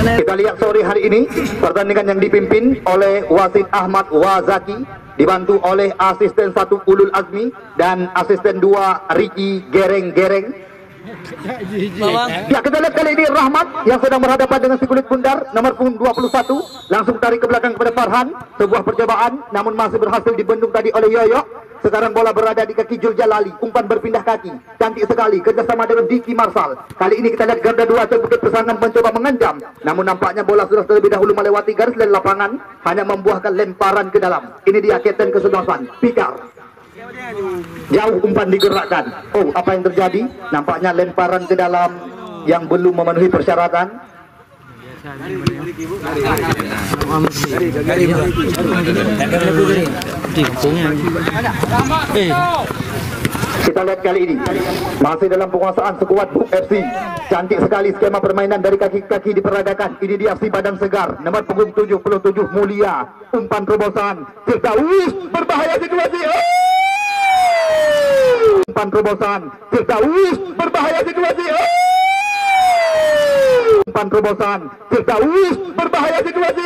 Kita lihat sore hari ini pertandingan yang dipimpin oleh wasit Ahmad Wazaki, dibantu oleh asisten 1 Ulul Azmi dan asisten 2 Riki Gereng-Gereng. Ya, kita lihat kali ini Rahmat yang sedang berhadapan dengan si kulit bundar nomor punggung 21, langsung tarik ke belakang kepada Farhan. Sebuah percobaan namun masih berhasil dibendung tadi oleh Yoyo. Sekarang bola berada di kaki Jul Jalali, umpan berpindah kaki, cantik sekali kerjasama dengan Diki Marsal. Kali ini kita lihat Garda 2 Aceh Bukit Pesangan mencoba mengancam, namun nampaknya bola sudah terlebih dahulu melewati garis dan lapangan, hanya membuahkan lemparan ke dalam. Ini dia kapten kesebelasan Pikar. Jauh umpan digerakkan. Oh, apa yang terjadi? Nampaknya lemparan ke dalam yang belum memenuhi persyaratan. Kita lihat kali ini masih dalam penguasaan sekuat Buk FC. Cantik sekali skema permainan dari kaki-kaki diperagakan. Ini dia si badan segar nomor punggung 77 Mulia. Umpan terobosan Firdaus, berbahaya situasi. Umpan terobosan Firdaus, berbahaya situasi. Umpan terobosan Firdaus, berbahaya situasi.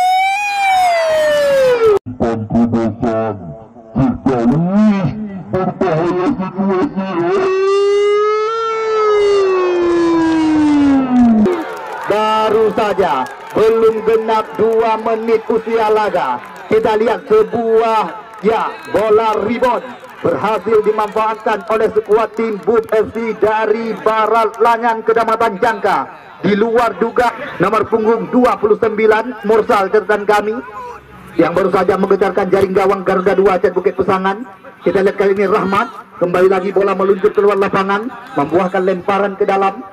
Umpan terobosan Firdaus, berbahaya situasi. Baru saja belum genap 2 menit usia laga, kita lihat sebuah bola rebound berhasil dimanfaatkan oleh sekuat tim Buk FC dari Barat Lanyan Kecamatan Jangka. Di luar duga nomor punggung 29 Mursal catatan kami yang baru saja mengejarkan jaring gawang Garuda 2 Aceh Bukit Pesangan. Kita lihat kali ini Rahmat, kembali lagi bola meluncur keluar lapangan, membuahkan lemparan ke dalam.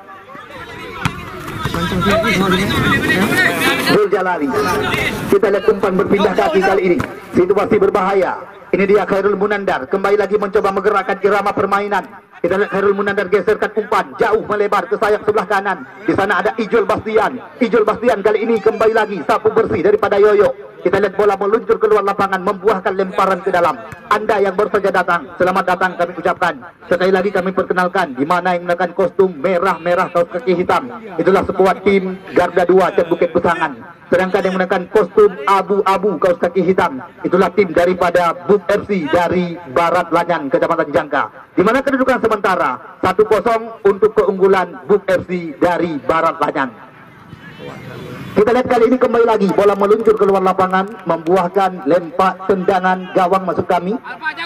Jul Jalali, kita lihat umpan berpindah kaki kali ini, situasi berbahaya. Ini dia Khairul Munandar, kembali lagi mencoba menggerakkan irama permainan. Kita lihat Khairul Munandar geserkan umpan jauh melebar ke sayap sebelah kanan. Di sana ada Ijul Bastian. Ijul Bastian kali ini kembali lagi sapu bersih daripada Yoyo. Kita lihat bola meluncur keluar lapangan, membuahkan lemparan ke dalam. Anda yang baru saja datang, selamat datang kami ucapkan. Sekali lagi kami perkenalkan, di mana yang menggunakan kostum merah-merah kaos kaki hitam, itulah sekuat tim Garda 2 Aceh Bukit Pesangan. Sedangkan yang menggunakan kostum abu-abu kaos kaki hitam, itulah tim daripada Buk FC dari Barat Lanyan Kecamatan Jangka. Di mana kedudukan sementara 1-0 untuk keunggulan Buk FC dari Barat Lanyan. Kita lihat kali ini kembali lagi bola meluncur keluar lapangan, membuahkan lempar tendangan gawang masuk kami.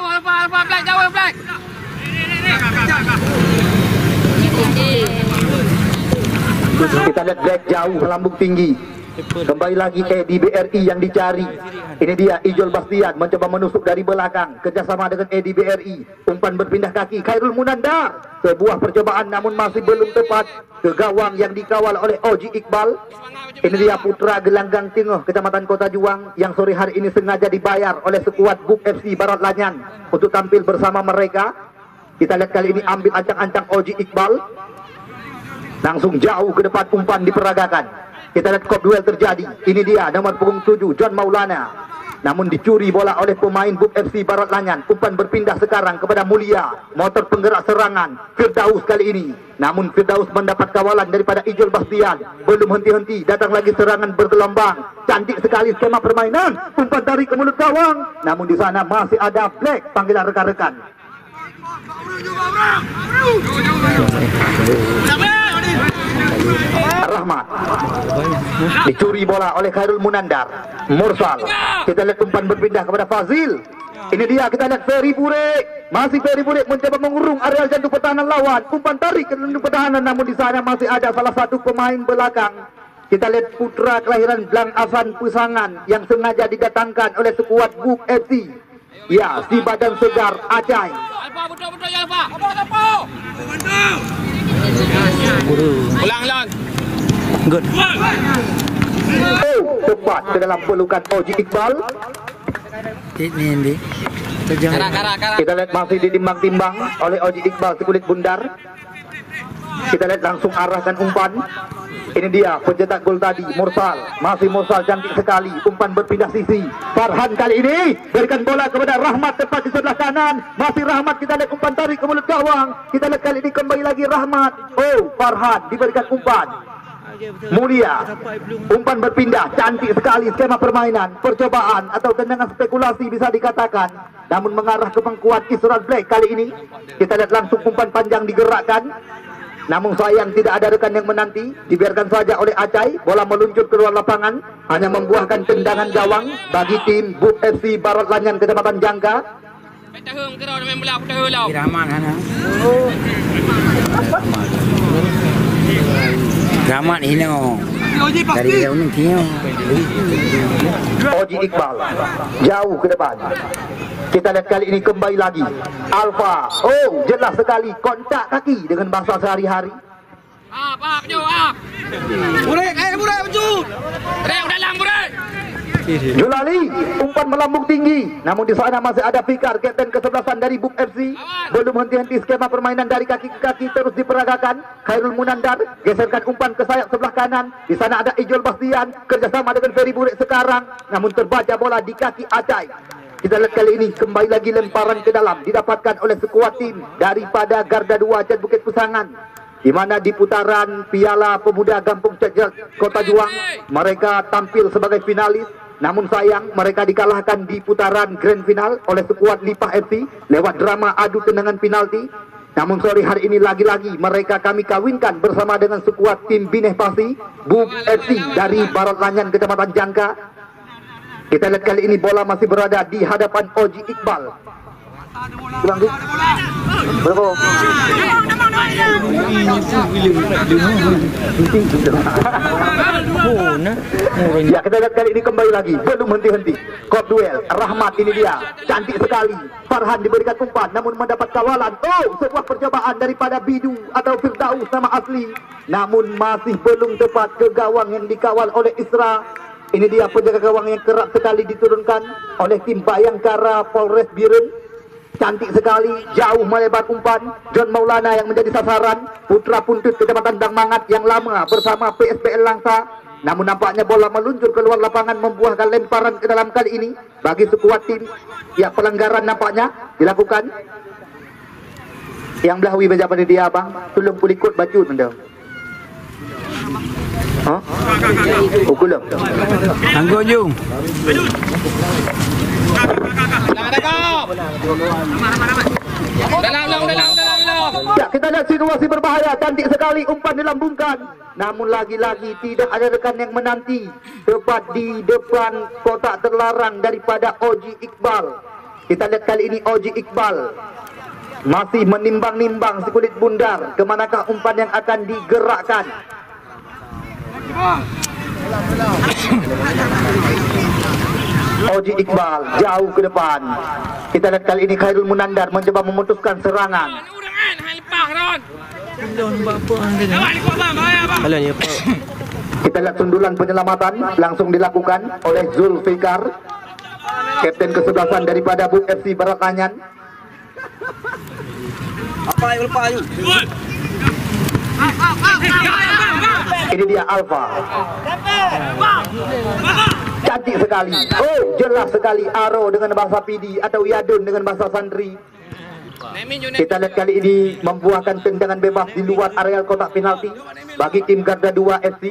Kita lihat Black jauh melambung tinggi. Kembali lagi Edi BRI yang dicari. Ini dia Ijul Bastian mencoba menusuk dari belakang, kerjasama dengan Edi BRI. Umpan berpindah kaki Khairul Munandar. Sebuah percobaan namun masih belum tepat ke gawang yang dikawal oleh Oji Iqbal. Ini dia putra Gelanggang Tingoh Kecamatan Kota Juang yang sore hari ini sengaja dibayar oleh sekuat Buk FC Barat Lanyan untuk tampil bersama mereka. Kita lihat kali ini ambil ancang-ancang Oji Iqbal, langsung jauh ke depan umpan diperagakan. Kita lihat kop duel terjadi. Ini dia nomor punggung 7 John Maulana, namun dicuri bola oleh pemain Buk FC Barat Lanyan. Umpan berpindah sekarang kepada Mulia, motor penggerak serangan Firdaus kali ini, namun Firdaus mendapat kawalan daripada Ijul Bastian. Belum henti-henti, datang lagi serangan bergelombang. Cantik sekali skema permainan, umpan tarik ke mulut gawang, namun di sana masih ada Black panggilan rekan-rekan. Rahmat dicuri bola oleh Khairul Munandar. Mursal, kita lihat umpan berpindah kepada Fazil. Ini dia, kita lihat Ferry Burek. Masih Ferry Burek mencoba mengurung areal jantung pertahanan lawan. Umpan tarik ke jantung pertahanan, namun di sana masih ada salah satu pemain belakang. Kita lihat putra kelahiran Blang Afan Pesangan yang sengaja didatangkan oleh sekuat Buk FC. Ya, si badan segar Acai. Ulang. Good. Tepat ke dalam pelukan Oji Iqbal. Ini Kita lihat masih ditimbang-timbang oleh Oji Iqbal si kulit bundar. Kita lihat langsung arahkan umpan. Ini dia pencetak gol tadi, Mursal. Masih Mursal, cantik sekali. Umpan berpindah sisi. Farhan kali ini berikan bola kepada Rahmat tepat di sebelah kanan. Masih Rahmat, kita lihat umpan tarik ke mulut gawang. Kita lihat kali ini kembali lagi Rahmat. Oh, Farhan diberikan umpan. Mulia. Umpan berpindah, cantik sekali skema permainan, percobaan atau tendangan spekulasi bisa dikatakan. Namun mengarah ke pangkuan Israel Black kali ini. Kita lihat langsung umpan panjang digerakkan. Namun sayang tidak ada rekan yang menanti. Dibiarkan saja oleh Acai. Bola meluncur keluar lapangan, hanya membuahkan tendangan gawang bagi tim BUP FC Barat Lanyan Kecamatan Jangka. Kiraman kan? Kiraman ini dari jauh ni tio. Oji Iqbal jauh ke depan. Kita lihat kali ini kembali lagi Alfa. Oh, jelas sekali kontak kaki dengan bahasa sehari-hari. Up, jauh, up. Burek, maju. Burek, dalam, burek. Julali, umpan melambung tinggi. Namun di sana masih ada Fikar, kapten kesebelasan dari BUP FC. Belum henti-henti skema permainan dari kaki ke kaki terus diperagakan. Khairul Munandar geserkan umpan ke sayap sebelah kanan. Di sana ada Ijol Bastian kerjasama dengan Ferry Burek sekarang. Namun terbaca bola di kaki Acai. Kita lihat kali ini kembali lagi lemparan ke dalam didapatkan oleh sekuat tim daripada Garda 2 Cat Bukit Pusangan, di mana di putaran Piala Pemuda Gampung Cecel Kota Juang mereka tampil sebagai finalis. Namun sayang mereka dikalahkan di putaran grand final oleh sekuat Lipah FC lewat drama adu tendangan penalti. Namun sore hari ini lagi-lagi mereka kami kawinkan bersama dengan sekuat tim Bineh Pasi BUP FC dari Barat Lanyan Kecamatan Jangka. Kita lihat kali ini bola masih berada di hadapan Oji Iqbal. Ulang tu. Berapa? Ya, kita lihat kali ini kembali lagi belum henti-henti. Kop duel Rahmat ini dia, cantik sekali. Farhan diberikan umpan namun mendapat kawalan. Oh, sebuah percobaan daripada Bidu atau Firdaus nama asli. Namun masih belum tepat ke gawang yang dikawal oleh Isra. Ini dia penjaga gawang yang kerap sekali diturunkan oleh tim Bayangkara Polres Biren. Cantik sekali, jauh melebar umpan. John Maulana yang menjadi sasaran. Putra Puntut Kecamatan Dangmangat yang lama bersama PSBL Langsa. Namun nampaknya bola meluncur keluar lapangan membuahkan lemparan ke dalam kali ini bagi sekuat tim. Ya, pelanggaran nampaknya dilakukan. Yang belahui berjabat dia abang. Tolong pulikut baju anda. Ha? Ukulam. Anggo jung. Ya, kita lihat situasi berbahaya. Cantik sekali umpan dilambungkan. Namun lagi-lagi tidak ada rekan yang menanti. Tepat di depan kotak terlarang daripada Oji Iqbal. Kita lihat kali ini Oji Iqbal masih menimbang-nimbang si kulit bundar. Kemanakah umpan yang akan digerakkan? Oji Iqbal jauh ke depan. Kita lihat kali ini Khairul Munandar mencoba memutuskan serangan. Kita lihat sundulan penyelamatan langsung dilakukan oleh Zulfikar, kapten kesebelasan daripada BUP FC Barat Lanyan. Ini dia Alfa. Cantik sekali. Oh, jelas sekali Aro dengan bahasa Pidi atau Yadun dengan bahasa Sandri. Kita lihat kali ini membuahkan tendangan bebas di luar areal kotak penalti bagi tim Garda 2 FC.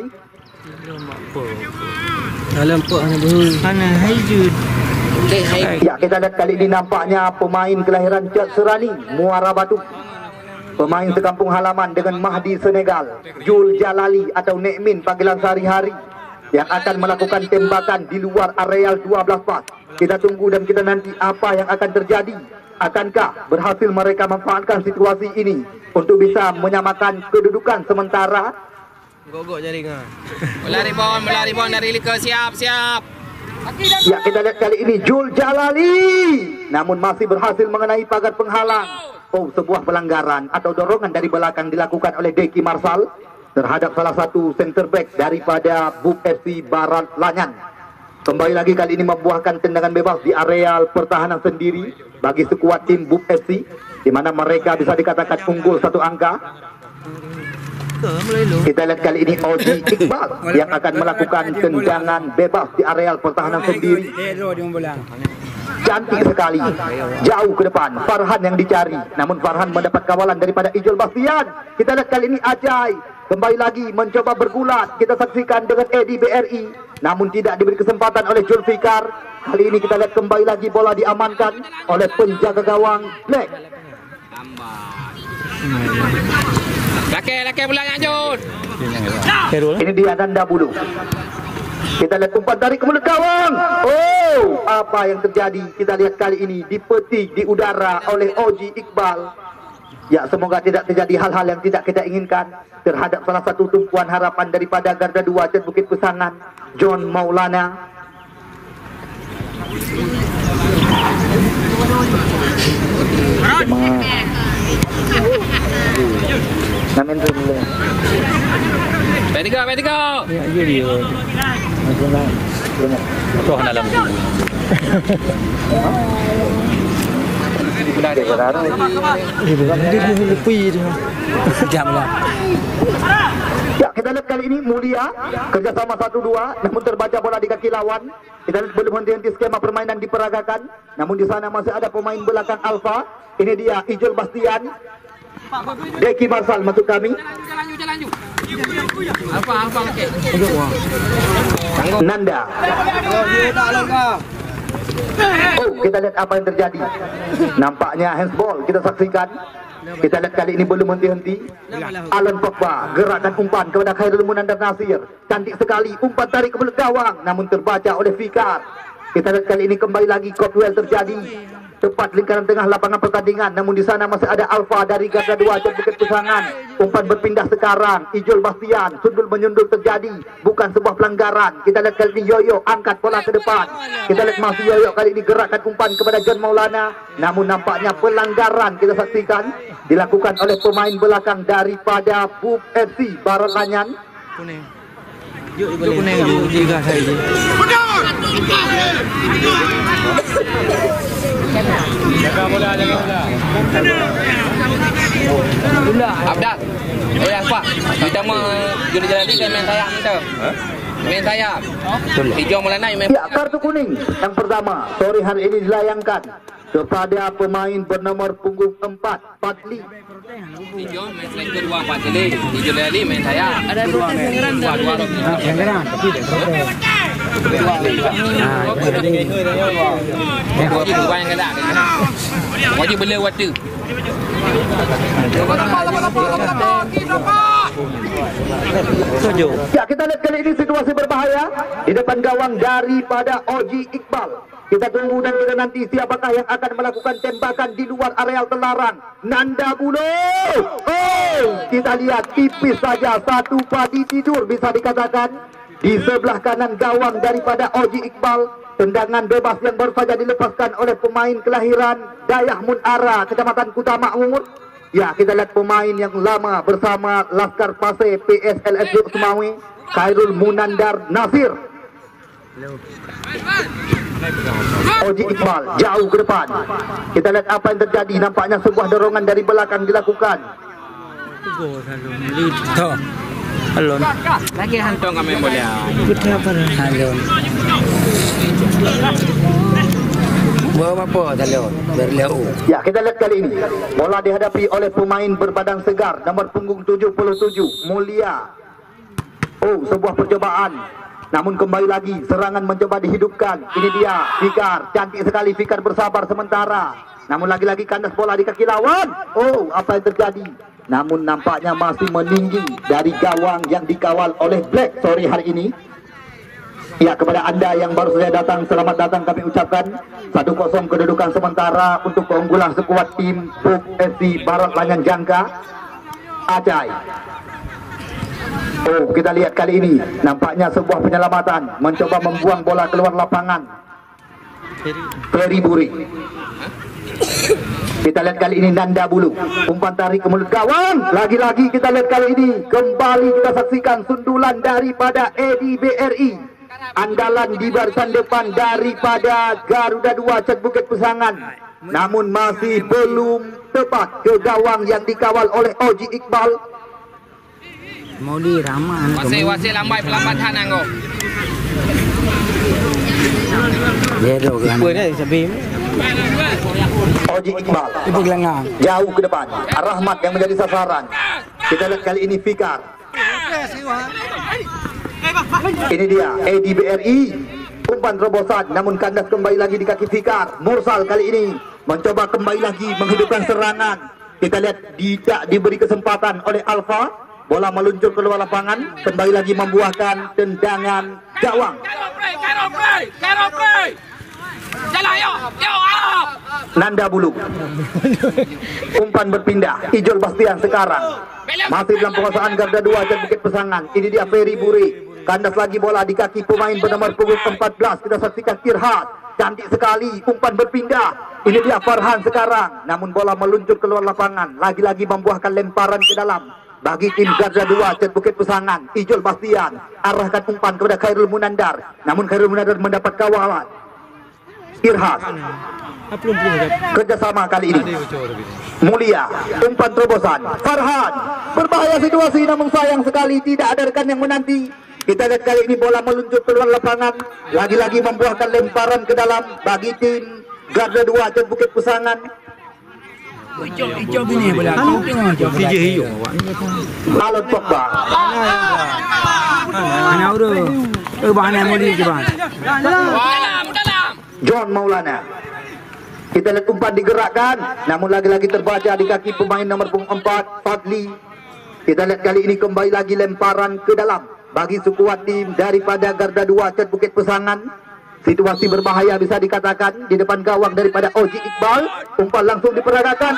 Ya, kita lihat kali ini nampaknya pemain kelahiran Cak Serani, Muara Batu. Pemain sekampung halaman dengan Mahdi Senegal, Jul Jalali atau Nekmin panggilan sehari-hari, yang akan melakukan tembakan di luar areal 12 pas. Kita tunggu dan kita nanti apa yang akan terjadi. Akankah berhasil mereka memanfaatkan situasi ini untuk bisa menyamakan kedudukan sementara? Gogok jaringan. Bola ribon dari Lika, siap. Ya, kita lihat kali ini Jul Jalali, namun masih berhasil mengenai pagar penghalang. Oh, sebuah pelanggaran atau dorongan dari belakang dilakukan oleh Deki Marsal terhadap salah satu center back daripada BUP FC Barat Lanyan. Kembali lagi kali ini membuahkan tendangan bebas di areal pertahanan sendiri bagi sekuat tim BUP FC, di mana mereka bisa dikatakan unggul satu angka. Kita lihat kali ini Oji Iqbal yang akan melakukan tendangan bebas di areal pertahanan sendiri. Cantik sekali, jauh ke depan. Farhan yang dicari, namun Farhan mendapat kawalan daripada Ijol Bastian. Kita lihat kali ini Acai. kembali lagi mencoba bergulat. Kita saksikan dengan Edi BRI, namun tidak diberi kesempatan oleh Julfikar. Kali ini kita lihat kembali lagi bola diamankan oleh penjaga gawang Black. Laki pulang lanjut. Ini dia Nanda Bulu. Kita lihat umpan tarik ke mulut gawang. Oh, apa yang terjadi? Kita lihat kali ini dipetik di udara oleh Oji Iqbal. Ya, semoga tidak terjadi hal-hal yang tidak kita inginkan terhadap salah satu tumpuan harapan daripada Garda 2 Cat Bukit Pesangan, John Maulana. Namin dulu. Baik tiga. Ya, dia. Tuh dalam. Ya, kita lihat kali ini Mulia kerjasama 1-2, namun terbaca bola di kaki lawan. Kita lihat belum henti-henti skema permainan diperagakan, namun di sana masih ada pemain belakang Alfa. Ini dia Ijol Bastian, Deki Marsal masuk kami. Jalan. Alfa okey. Nanda. Oh, kita lihat apa yang terjadi. Nampaknya handsball kita saksikan. Kita lihat kali ini belum henti-henti. Alan Pogba gerakkan umpan kepada Khairul Munandar Nasir. Cantik sekali umpan tarik ke mulut gawang, namun terbaca oleh Fikar. Kita lihat kali ini kembali lagi Cotwell terjadi. Tepat lingkaran tengah lapangan pertandingan, namun di sana masih ada Alfa dari Garda 2 Cat Bukit Pesangan. Umpan berpindah sekarang, Ijol Bastian, sundul menyundul terjadi, bukan sebuah pelanggaran. Kita lihat kali ini Yoyo angkat bola ke depan. Kita lihat masih Yoyo kali ini gerakkan umpan kepada John Maulana, namun nampaknya pelanggaran kita saksikan dilakukan oleh pemain belakang daripada BUP FC Barat Lanyan. Kuning juga saya. Jaga bola. Abdal. Apa? Kita mau juri jalan ni main sayap kita. Main sayap. Hijau Maulana main. Ya, kartu kuning yang pertama sore hari ini dilayangkan kepada pemain bernomor punggung 4, Padli. Hijau main selain kedua Pak Cili. Hijau lagi main sayap. Ada dua yang gerak tapi dia protes. Wajib dua yang gerak. Wajib bela waktu. Ya, kita lihat kali ini situasi berbahaya di depan gawang daripada Oji Iqbal. Kita tunggu dan kita nanti siapakah yang akan melakukan tembakan di luar areal terlarang. Nanda Bulu. Oh, kita lihat tipis saja, satu padi tidur bisa dikatakan di sebelah kanan gawang daripada Oji Iqbal. Tendangan bebas yang baru saja dilepaskan oleh pemain kelahiran Dayah Munara, Kecamatan Kuta Makmur. Ya, kita lihat pemain yang lama bersama Laskar Pase PSLS Semawi, Khairul Munandar Nasir. Oji Iqbal jauh ke depan. Kita lihat apa yang terjadi. Nampaknya sebuah dorongan dari belakang dilakukan. Tuh. Alon. Lagi hantung kami boleh. Kita apa? Alon. Bawa apa talon? Berleu. Ya, kita lihat kali ini bola dihadapi oleh pemain berbadan segar nomor punggung 77 Mulia. Oh, sebuah percobaan. Namun kembali lagi serangan mencoba dihidupkan. Ini dia Fikar, cantik sekali Fikar bersabar sementara. Namun lagi-lagi kandas bola di kaki lawan. Oh, apa yang terjadi? Namun nampaknya masih meninggi dari gawang yang dikawal oleh Black sore hari ini. Ya, kepada anda yang baru saja datang, selamat datang kami ucapkan. 1-0 kedudukan sementara untuk keunggulan sekuat tim BUP FC Barat Lanyan Jangka Acai. Oh, kita lihat kali ini nampaknya sebuah penyelamatan, mencoba membuang bola keluar lapangan. Ferry Buri. Kita lihat kali ini Nanda Bulu, umpan tarik ke mulut gawang. Lagi-lagi kita lihat kali ini kembali kita saksikan sundulan daripada Edi BRI, andalan di barisan depan daripada Garuda 2 Cat Bukit Pesangan. Namun masih belum tepat ke gawang yang dikawal oleh Oji Iqbal. Mau diraman. Wasit lambai pelambatan anggo. Zero kan. Oji Iqbal Ibu gelangang. jauh ke depan, Rahmat yang menjadi sasaran. Kita lihat kali ini Fikar. Ini dia ADBRI, umpan terobosan namun kandas kembali lagi di kaki Fikar. Mursal kali ini mencoba kembali lagi menghidupkan serangan. Kita lihat tidak diberi kesempatan oleh Alfa. Bola meluncur keluar lapangan, kembali lagi membuahkan tendangan gawang. Nanda Bulu. Umpan berpindah. Ijol Bastian sekarang masih dalam penguasaan Garda 2 dan Bukit Pesangan. Ini dia Ferry Buri. Kandas lagi bola di kaki pemain bernomor punggung 14. Kita saksikan Tirhat. Cantik sekali umpan berpindah. Ini dia Farhan sekarang. Namun bola meluncur keluar lapangan. Lagi-lagi membuahkan lemparan ke dalam. Bagi tim Garda 2 Cat Bukit Pesangan. Ijol Bastian arahkan umpan kepada Khairul Munandar. Namun Khairul Munandar mendapat kawalan. Irhas kerjasama kali ini. Mulia umpan terobosan. Farhan berbahaya situasi namun sayang sekali tidak ada rekan yang menanti. Kita lihat kali ini bola meluncur keluar lapangan. Lagi-lagi membuahkan lemparan ke dalam bagi tim Garda 2 Cat Bukit Pesangan. Hijau bini bola. Hijau hijau. Alon Pogba. Mana udah? Bahan mau di jalan. John Maulana. Kita lihat umpan digerakkan, namun lagi-lagi terbaca di kaki pemain nomor punggung 4 Fadli. Kita lihat kali ini kembali lagi lemparan ke dalam bagi sekuat tim daripada Garda 2 Cat Bukit Pesangan. Situasi berbahaya bisa dikatakan di depan gawang daripada Oji Iqbal. Umpan langsung diperagakan.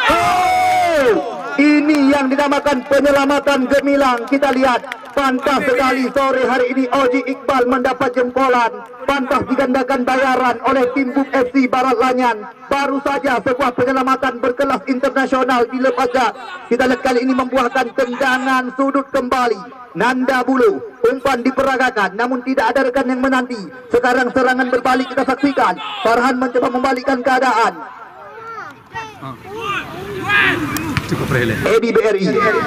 Ini yang dinamakan penyelamatan gemilang. Kita lihat pantas sekali sore hari ini Oji Iqbal mendapat jempolan. Pantas digandakan bayaran oleh tim Buk FC Barat Lanyan. Baru saja sebuah penyelamatan berkelas internasional dilepaskan. Kita lihat kali ini membuahkan tendangan sudut kembali. Nanda Bulu, umpan diperagakan namun tidak ada rekan yang menanti. Sekarang serangan berbalik kita saksikan. Farhan mencoba membalikkan keadaan. ADBRI.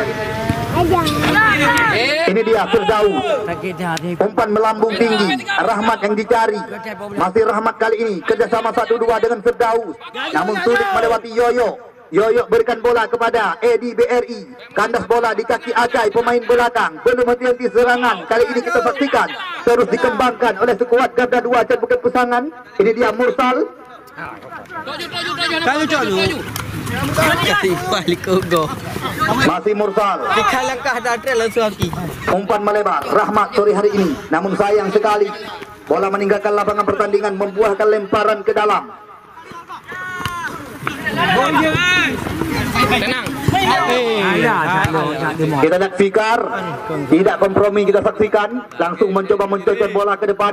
Ini dia Firdaus. Umpan melambung tinggi. Rahmat yang dicari. Masih Rahmat kali ini kerjasama 1-2 dengan Firdaus. Namun sulit melewati Yoyo. Yoyo berikan bola kepada ADBRI. Kandas bola di kaki Acai pemain belakang. Belum henti-henti serangan. Kali ini kita saksikan terus dikembangkan oleh sekuat Garda 2 Cat Bukit Pesangan. Ini dia Mursal. Masih Mursal. Umpan melebar. Rahmat sore hari ini. Namun sayang sekali bola meninggalkan lapangan pertandingan, membuahkan lemparan ke dalam. Tenang. Kita lihat Fikar tidak kompromi, kita saksikan langsung mencoba mencocok bola ke depan.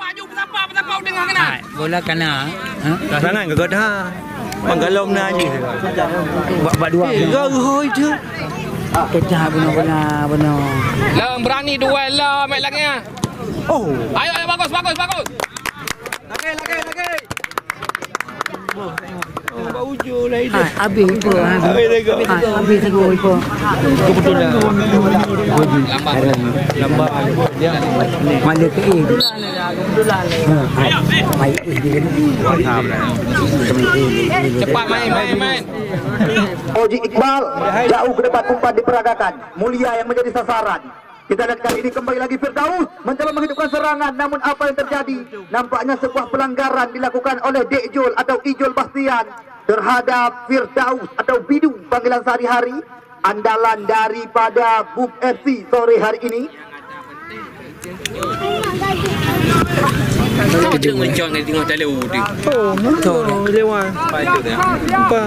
Bola kena. Sangat enggak dah. Menggalom na aja. Buat dua. Gahoi tu. Kecah benar. Lah berani duel lah mat lagi ah. Oh. Ayo bagus. Lagi. Oh, bau ujung lah itu. Habis itu. Habis itu. Kebetulan. Lambat. Dia Mana ke ini? Baik Cepat main. Oji Iqbal jauh ke depan, umpan diperagakan. Mulia yang menjadi sasaran. Kita lihat kali ini kembali lagi Firdaus mencoba menghidupkan serangan, namun apa yang terjadi? Nampaknya sebuah pelanggaran dilakukan oleh Dekjol atau Ijol Bastian terhadap Firdaus atau Bidu panggilan sehari-hari, andalan daripada Buk FC sore hari ini. Kita mencong di tengah tali udi. oh, motor lewat. Apa?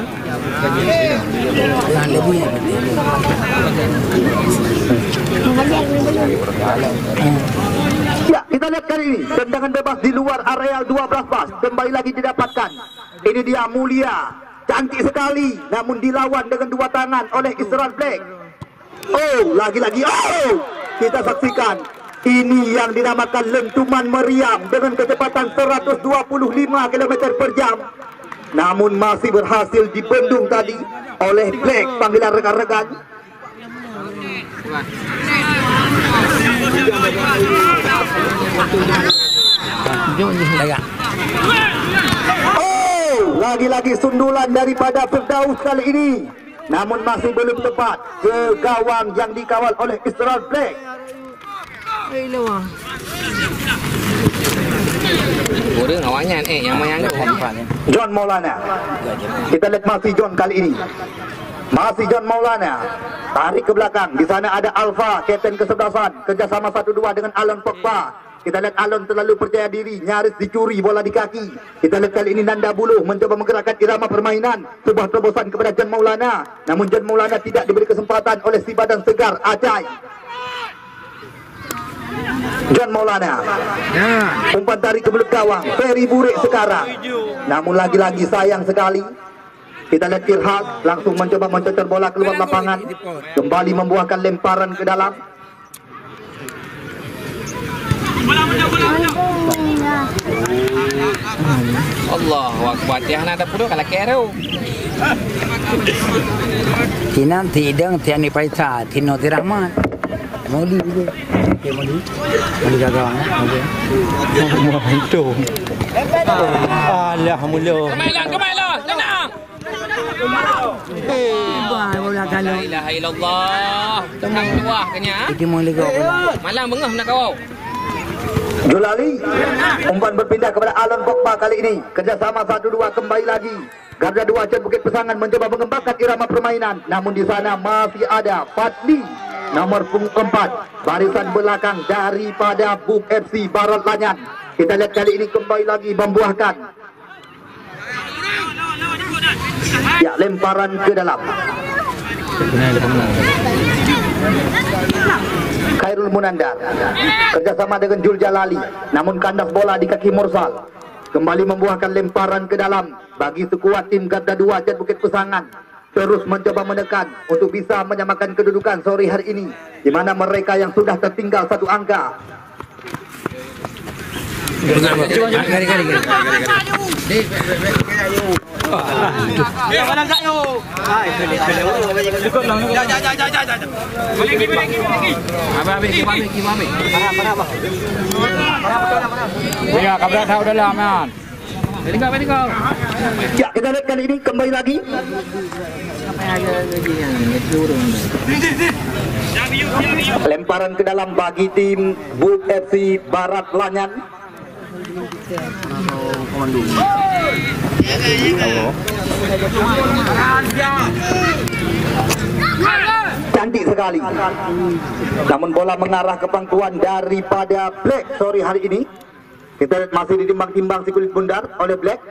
Ya, kita lihat kali ini tendangan bebas di luar areal 12 pas kembali lagi didapatkan. Ini dia Mulia, cantik sekali, namun dilawan dengan dua tangan oleh Israel Black. Oh, lagi-lagi, kita saksikan. Ini yang dinamakan lentuman meriam dengan kecepatan 125 km per jam. Namun masih berhasil dibendung tadi oleh Black panggilan rekan-rekan. Oh, lagi-lagi sundulan daripada Firdaus kali ini. namun masih belum tepat ke gawang yang dikawal oleh Israel Black. Orang awalnya yang main tu. John Maulana. Kita lihat masih John kali ini. Masih John Maulana. Tarik ke belakang. Di sana ada Alfa, kapten kesebelasan. Kerjasama 1-2 dengan Alon Pogba. Kita lihat Alon terlalu percaya diri. Nyaris dicuri bola di kaki. Kita lihat kali ini Nanda Buluh mencoba menggerakkan irama permainan. Sebuah terobosan kepada John Maulana. Namun John Maulana tidak diberi kesempatan oleh si badan segar Acai. John Maulana. Umpan tarik ke belakang gawang. Ferry Burik sekarang. Namun lagi-lagi sayang sekali. Kita lihat Irhas langsung mencoba mencecer bola keluar lapangan. Kembali membuahkan lemparan ke dalam. Allahu Akbar. Dia nak puluh kalau kero. Tinan tidang tiani paisa tino tiraman. Moli itu. Moli gagawang. Mau itu. Alhamdulillah. Kemailah. Tenang. Bola kalau. La ilaha illallah. Tenang tuah kenya. Itu moli kau. Malang bengah nak kau. Julali, umpan berpindah kepada Alon Pogba kali ini. Kerjasama 1-2 kembali lagi. Garda 2 Chan Bukit Pesangan mencoba mengembangkan irama permainan. Namun di sana masih ada Fadli nomor punggung 4, barisan belakang daripada Buk FC Barat Lanyan. Kita lihat kali ini kembali lagi membuahkan. Ya, lemparan ke dalam. Khairul Munandar kerjasama dengan Jul Jalali, namun kandas bola di kaki Mursal. Kembali membuahkan lemparan ke dalam bagi sekuat tim Garda 2 Chan Bukit Pesangan. Terus mencoba menekan untuk bisa menyamakan kedudukan sore hari ini, di mana mereka yang sudah tertinggal 1 angka. Ya, kabel tahu dalam man. Ya, kita lihat kali ini kembali lagi. Lemparan ke dalam bagi tim Buk FC Barat Lanyan. Cantik sekali. Namun bola mengarah ke pangkuan daripada Black sore hari ini. Kita lihat masih ditimbang-timbang si kulit bundar oleh Black.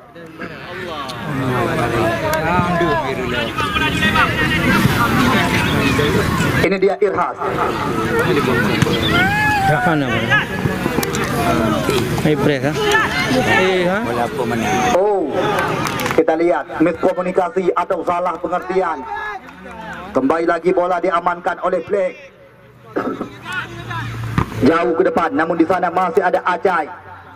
Ini dia Irhas. Oh, kita lihat miskomunikasi atau salah pengertian. Kembali lagi bola diamankan oleh Black. Jauh ke depan, namun di sana masih ada Acai.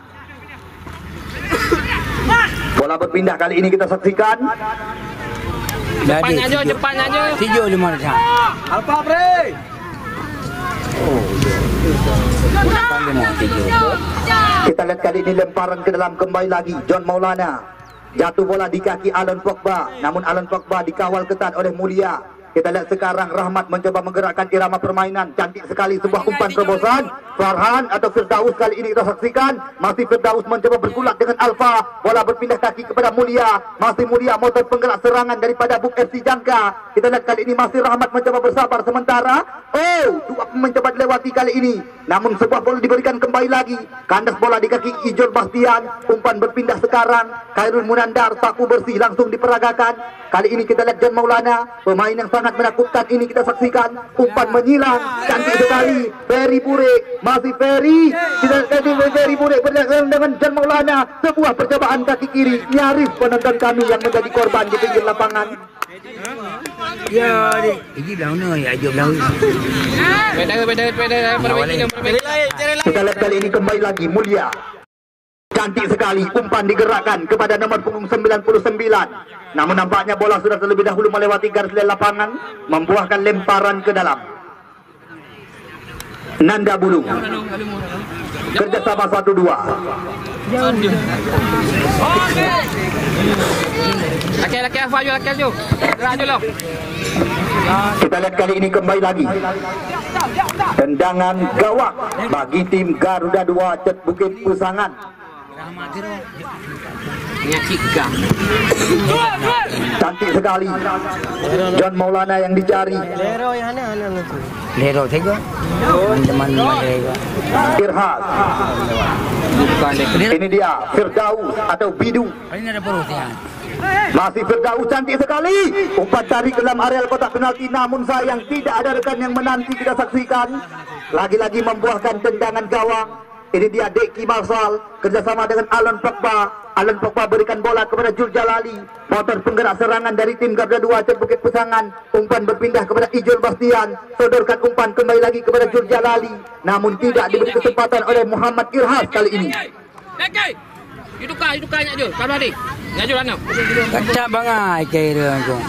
Bola berpindah kali ini kita saksikan. Cepat aja. 7-5 dah. Alfa bre. Kita lihat kali ini lemparan ke dalam kembali lagi. John Maulana jatuh bola di kaki Alon Pogba, namun Alon Pogba dikawal ketat oleh Mulia. Kita lihat sekarang Rahmat mencoba menggerakkan irama permainan. Cantik sekali sebuah umpan terobosan. Farhan atau Firdaus kali ini kita saksikan. Masih Firdaus mencoba bergulat dengan Alfa. Bola berpindah kaki kepada Mulia. Masih Mulia motor penggerak serangan daripada Buk FC Jangka. Kita lihat kali ini masih Rahmat mencoba bersabar sementara. Oh, 2 pemain mencoba dilewati kali ini. Namun sebuah bola diberikan kembali lagi. Kandas bola di kaki Ijol Bastian. Umpan berpindah sekarang. Khairul Munandar sapu bersih langsung diperagakan. Kali ini kita lihat John Maulana, pemain yang sangat menakutkan ini kita saksikan. Umpan menyilang, cantik sekali. Ferry Burik, masih Ferry. Kita lihat Ferry Burik berjalan dengan John Maulana. Sebuah percobaan kaki kiri, nyaris penonton kami yang menjadi korban di pinggir lapangan. Ya, ini launa ya jom laun. Kita lihat kali ini kembali lagi Mulia. Cantik sekali umpan digerakkan kepada nomor punggung 99. Namun nampaknya bola sudah terlebih dahulu melewati garis lapangan, membuahkan lemparan ke dalam. Nanda Bulu. Kerjasama 1-2. Laki Alfa je, laki je. Gerak je lah. Kita lihat kali ini kembali lagi. Tendangan gawang bagi tim Garuda 2 Cet Bukit Pusangan. Nyakit gam. Cantik sekali. John Maulana yang dicari. Lero tega. Teman-teman mereka. Irhas. Ini dia Firdaus atau Bidu. Ini ada perut ya. Masih Firdaus, cantik sekali. Umpan tarik ke dalam areal kotak penalti, namun sayang tidak ada rekan yang menanti. Kita saksikan lagi-lagi membuahkan tendangan gawang. Ini dia Deki Marsal kerjasama dengan Alon Pogba. Alon Pogba berikan bola kepada Jul Jalali. Motor penggerak serangan dari tim Garuda 2 Cet Bukit Pusangan. Umpan berpindah kepada Ijul Bastian. Sodorkan umpan kembali lagi kepada Jul Jalali. Namun tidak diberi kesempatan oleh Muhammad Irhas kali ini. Deki. You tukar nak je. Kalau adik. Ngaju mana? Kacak bangai kira aku.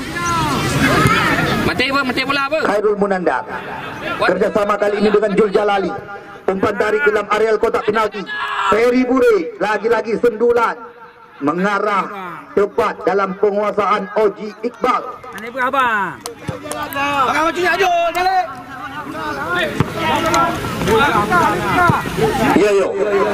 Mati bola apa? Khairul Munandar kerjasama kali ini dengan Jul Jalali. Umpan tarik ke dalam areal kotak penalti. Ferry Bure lagi-lagi sendulan mengarah tepat dalam penguasaan Oji Iqbal. Ini berapa? Pakai macam ni aja, balik. Ya yo.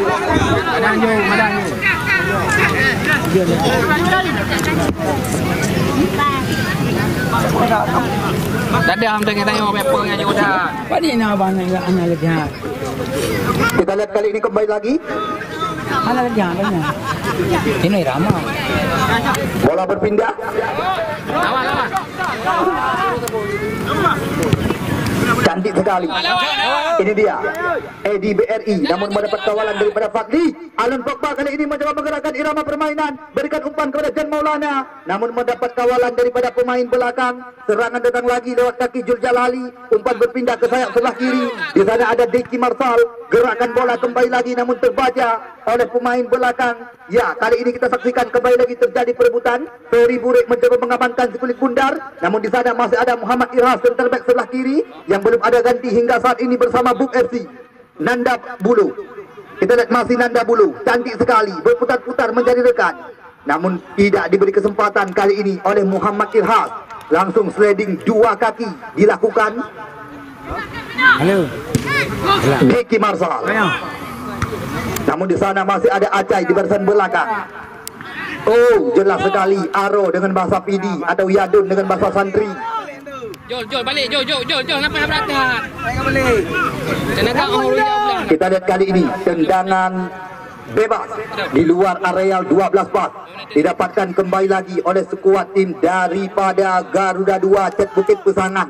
Dadah ham tengah-tengah apa ngaju dah. Apa ni nak abang anak lagi? Kita lihat kali ini kembali lagi. Anak lagi apa? Ini ramah. Bola berpindah. Lawan. Cantik sekali. Ini dia EDBRI, namun mendapat kawalan daripada Fadli. Alon Pogba kali ini mencoba menggerakkan irama permainan, berikan umpan kepada Jan Maulana, namun mendapat kawalan daripada pemain belakang. Serangan datang lagi lewat kaki Jul Jalali. Umpan berpindah ke sayap sebelah kiri. Di sana ada Deki Marsal, gerakan bola kembali lagi namun terbaca oleh pemain belakang. Ya, kali ini kita saksikan kembali lagi terjadi perebutan. Ferry Burek mencoba mengamankan si kulit bundar, namun di sana masih ada Muhammad Irhas center back sebelah kiri yang belum ada ganti hingga saat ini bersama Buk FC. Nanda Bulu. Kita lihat masih Nanda Bulu, cantik sekali berputar-putar menjadi rekan, namun tidak diberi kesempatan kali ini oleh Muhammad Irhas. Langsung sliding dua kaki dilakukan. Halo. Deki Marsal. Namun di sana masih ada Acai di barisan belakang. Oh, jelas sekali Aro dengan bahasa PD atau Yadun dengan bahasa santri. Jol balik. Jol. Kenapa nak berangkat? Balik. Tenaga orang jauh. Kita lihat kali ini tendangan bebas di luar areal 12 pas didapatkan kembali lagi oleh skuad tim daripada Garuda 2 Cet Bukit Pusangan.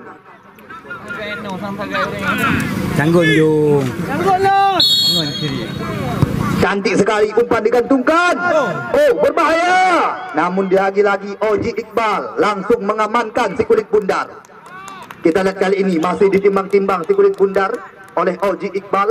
Tanggung Jung. Cantik sekali umpan digantungkan. Oh, berbahaya. Namun lagi-lagi Oji Iqbal langsung mengamankan si kulit bundar. Kita lihat kali ini masih ditimbang-timbang si kulit bundar oleh Oji Iqbal.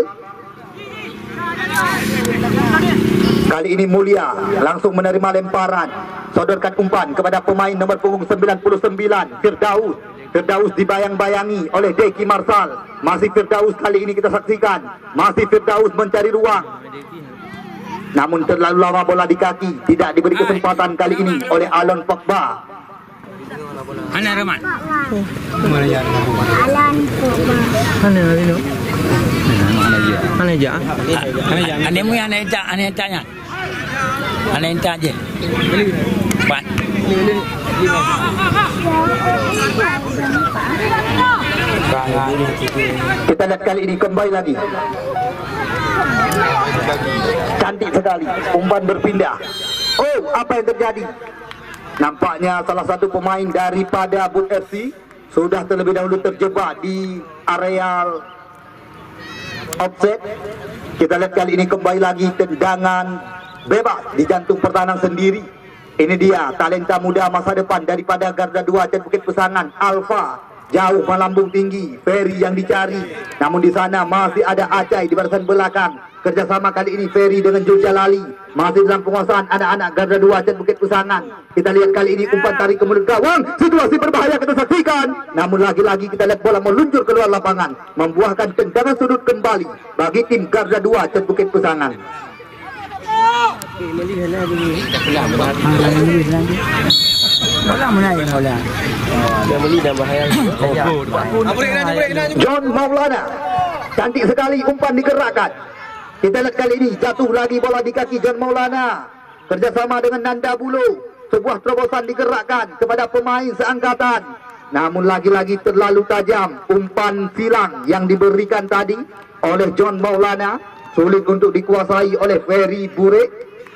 Kali ini Mulia langsung menerima lemparan. Sodorkan umpan kepada pemain nomor punggung 99 Firdaus. Firdaus dibayang-bayangi oleh Deki Marsal. Masih Firdaus kali ini kita saksikan. Masih Firdaus mencari ruang. Namun terlalu lama bola di kaki. Tidak diberi kesempatan kali ini oleh Alon Pogba. Mana Rahmat? Alan Pogba. Mana aja? Ane mu yang ane tanya. Ane entar je. Pat. Kita lihat kali ini kembali lagi. Cantik sekali umpan berpindah. Oh, apa yang terjadi? Nampaknya salah satu pemain daripada Buk FC sudah terlebih dahulu terjebak di areal offset. Kita lihat kali ini kembali lagi tendangan bebas di jantung pertahanan sendiri. Ini dia talenta muda masa depan daripada Garuda 2 Cet Bukit Pusangan, Alfa. Jauh melambung tinggi, Ferry yang dicari. Namun di sana masih ada Acai di barisan belakang. Kerjasama kali ini Ferry dengan Jul Jalali masih dalam penguasaan anak-anak Garda 2 Cat Bukit Pusangan. Kita lihat kali ini umpan tarik ke mulut gawang. Situasi berbahaya kita saksikan. Namun lagi-lagi kita lihat bola meluncur keluar lapangan, membuahkan tendangan sudut kembali bagi tim Garda 2 Cat Bukit Pusangan. Bola menaik bola. Dia beli dah bahaya. John Maulana, cantik sekali umpan digerakkan. Kita lihat kali ini jatuh lagi bola di kaki John Maulana. Kerjasama dengan Nanda Bulu, sebuah terobosan digerakkan kepada pemain seangkatan. Namun lagi-lagi terlalu tajam umpan silang yang diberikan tadi oleh John Maulana, sulit untuk dikuasai oleh Ferry Burek.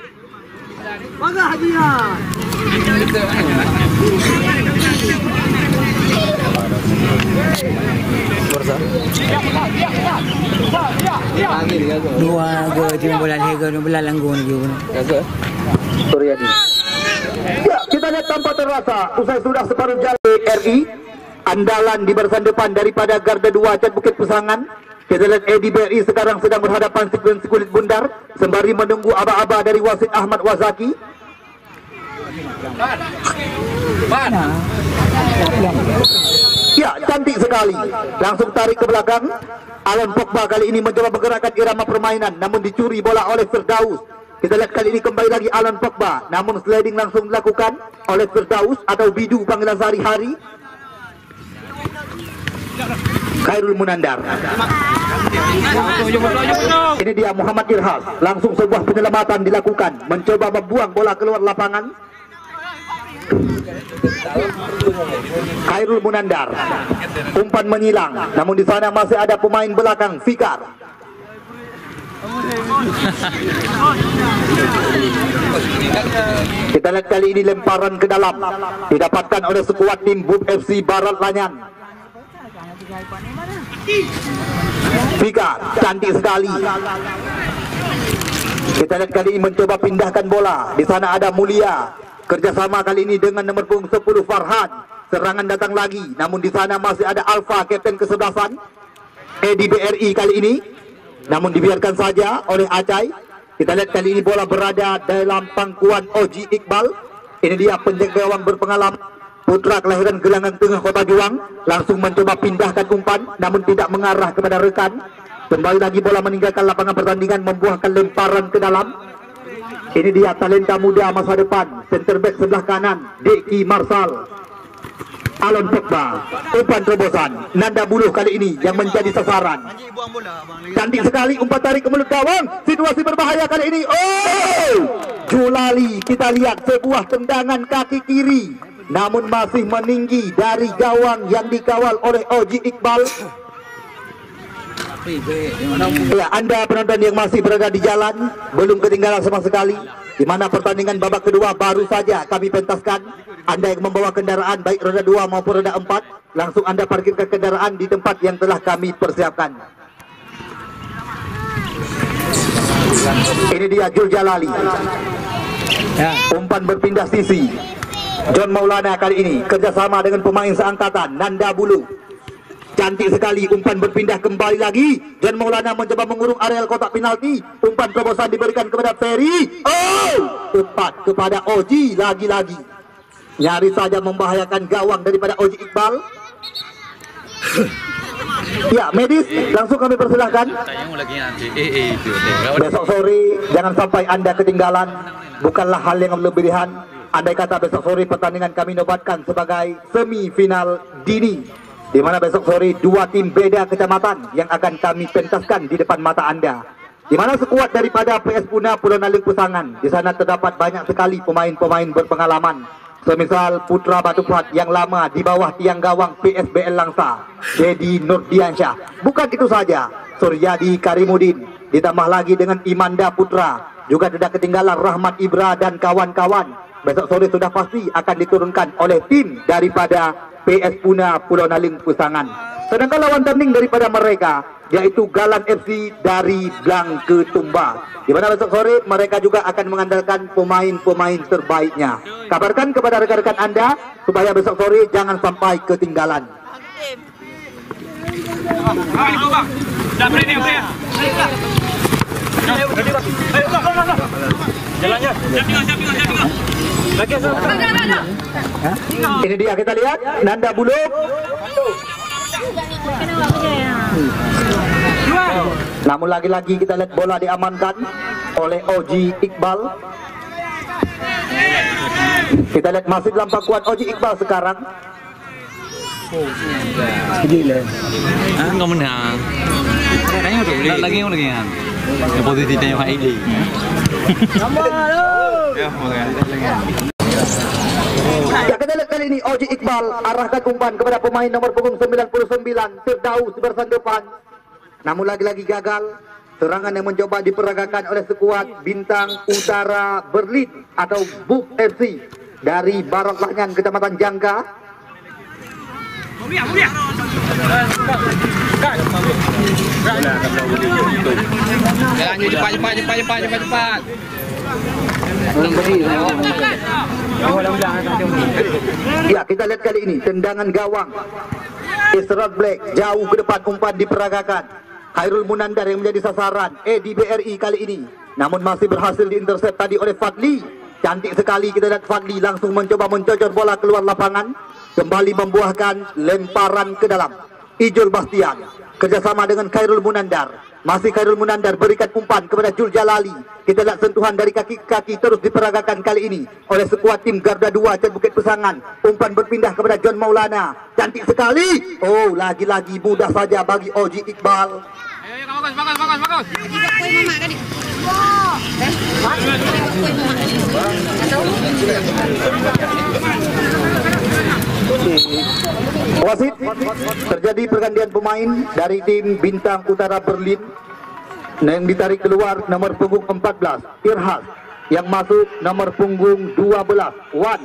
Dua ke tim bola lega ni bola langgung lagi pun. Suryadi. Ya, kita lihat tanpa terasa usai sudah separuh jalan RI andalan di barisan depan daripada Garda 2 Cat Bukit Pusangan. Kita lihat ADBRI sekarang sedang berhadapan sekuensi kulit bundar sembari menunggu aba-aba dari wasit Ahmad Wazaki. Ya, cantik sekali. Langsung tarik ke belakang. Alon Pogba kali ini mencoba menggerakkan irama permainan, namun dicuri bola oleh Firdaus. Kita lihat kali ini kembali lagi Alon Pogba, namun sliding langsung dilakukan oleh Firdaus atau Bidu panggilan sehari-hari. Khairul Munandar. Ini dia Muhammad Irhas. Langsung sebuah penyelamatan dilakukan, mencoba membuang bola keluar lapangan. Khairul Munandar, umpan menyilang, namun di sana masih ada pemain belakang Fikar. Kita lihat kali ini lemparan ke dalam didapatkan oleh skuad tim BUM FC Barat Lanyan. Fikar, cantik sekali. Kita lihat kali ini mencoba pindahkan bola. Di sana ada Mulia. Kerjasama kali ini dengan nomor punggung 10 Farhan. Serangan datang lagi, namun di sana masih ada Alfa, kapten kesebelasan ADBRI kali ini. Namun dibiarkan saja oleh Acai. Kita lihat kali ini bola berada dalam pangkuan Oji Iqbal. Ini dia penjaga gawang berpengalaman, putra kelahiran Gelangan Tengah Kota Juang. Langsung mencoba pindahkan umpan, namun tidak mengarah kepada rekan. Kembali lagi bola meninggalkan lapangan pertandingan, membuahkan lemparan ke dalam. Ini dia talenta muda masa depan, center back sebelah kanan Deki Marsal. Alon Pogba, umpan terobosan Nanda Buluh kali ini yang menjadi sasaran. Cantik sekali umpan tarik ke mulut gawang. Situasi berbahaya kali ini. Oh, Julali, kita lihat sebuah tendangan kaki kiri, namun masih meninggi dari gawang yang dikawal oleh Oji Iqbal. Ya, Anda penonton yang masih berada di jalan, belum ketinggalan sama sekali, di mana pertandingan babak kedua baru saja kami pentaskan. Anda yang membawa kendaraan baik roda 2 maupun roda 4, langsung Anda parkirkan kendaraan di tempat yang telah kami persiapkan. Ini dia Jul Jalali. Umpan berpindah sisi. John Maulana kali ini kerjasama dengan pemain seangkatan Nanda Bulu. Cantik sekali umpan berpindah kembali lagi. John Maulana mencoba mengurung areal kotak penalti. Umpan terobosan diberikan kepada Ferry. Oh, tepat kepada Oji lagi-lagi. Nyaris saja membahayakan gawang daripada Oji Iqbal. Ya, medis langsung kami persilahkan. Besok sore jangan sampai Anda ketinggalan. Bukanlah hal yang berlebihan. Andai kata besok sore pertandingan kami nobatkan sebagai semifinal dini, di mana besok sore dua tim beda kecamatan yang akan kami pentaskan di depan mata Anda. Di mana skuad daripada PS Puna Pulau Naling Pusangan, di sana terdapat banyak sekali pemain-pemain berpengalaman. Semisal Putra Batu Puhat yang lama di bawah tiang gawang PSBL Langsa, Dedi Nurdiansyah. Bukan itu saja, Suryadi Karimudin, ditambah lagi dengan Imanda Putra. Juga tidak ketinggalan Rahmat Ibra dan kawan-kawan. Besok sore sudah pasti akan diturunkan oleh tim daripada PS Puna Pulau Naling Pusangan. Sedangkan lawan tanding daripada mereka yaitu Galan FC dari Blang Ketumba, di mana besok sore mereka juga akan mengandalkan pemain-pemain terbaiknya. Kabarkan kepada rekan-rekan Anda supaya besok sore jangan sampai ketinggalan. Ini dia, kita lihat Nanda Bulog. Namun lagi-lagi kita lihat bola diamankan oleh Oji Iqbal. Kita lihat masih dalam pangkuan Oji Iqbal sekarang. Kau menang. Kayaknya udah boleh. Lagi yang lagi yang. Yang posisi tengok ini. Ya, kita lihat kali ini Oji Iqbal arahkan umpan kepada pemain nomor punggung 99 Firdaus bersan depan. Namun lagi-lagi gagal. Serangan yang mencoba diperagakan oleh skuad Bintang Utara Berlin atau BUK FC dari Barat Lahyan, Kecamatan Jangka. Lanjut cepat. Ya, kita lihat kali ini tendangan gawang Israel Black jauh ke depan, umpan diperagakan. Khairul Munandar yang menjadi sasaran EDBRI kali ini, namun masih berhasil diintersep tadi oleh Fadli. Cantik sekali kita lihat Fadli langsung mencoba mencocor bola keluar lapangan, kembali membuahkan lemparan ke dalam. Ijul Bastian kerjasama dengan Khairul Munandar, masih Khairul Munandar berikan umpan kepada Jul Jalali. Kita lihat sentuhan dari kaki-kaki terus diperagakan kali ini oleh skuad tim Garda 2 Cat Bukit Pesangan. Umpan berpindah kepada John Maulana, cantik sekali. Oh, lagi-lagi mudah saja bagi Oji Iqbal. Bagus. Wasit, terjadi pergantian pemain dari tim Bintang Utara Berlin. Yang ditarik keluar nomor punggung 14 Irhas, yang masuk nomor punggung 12 Wan.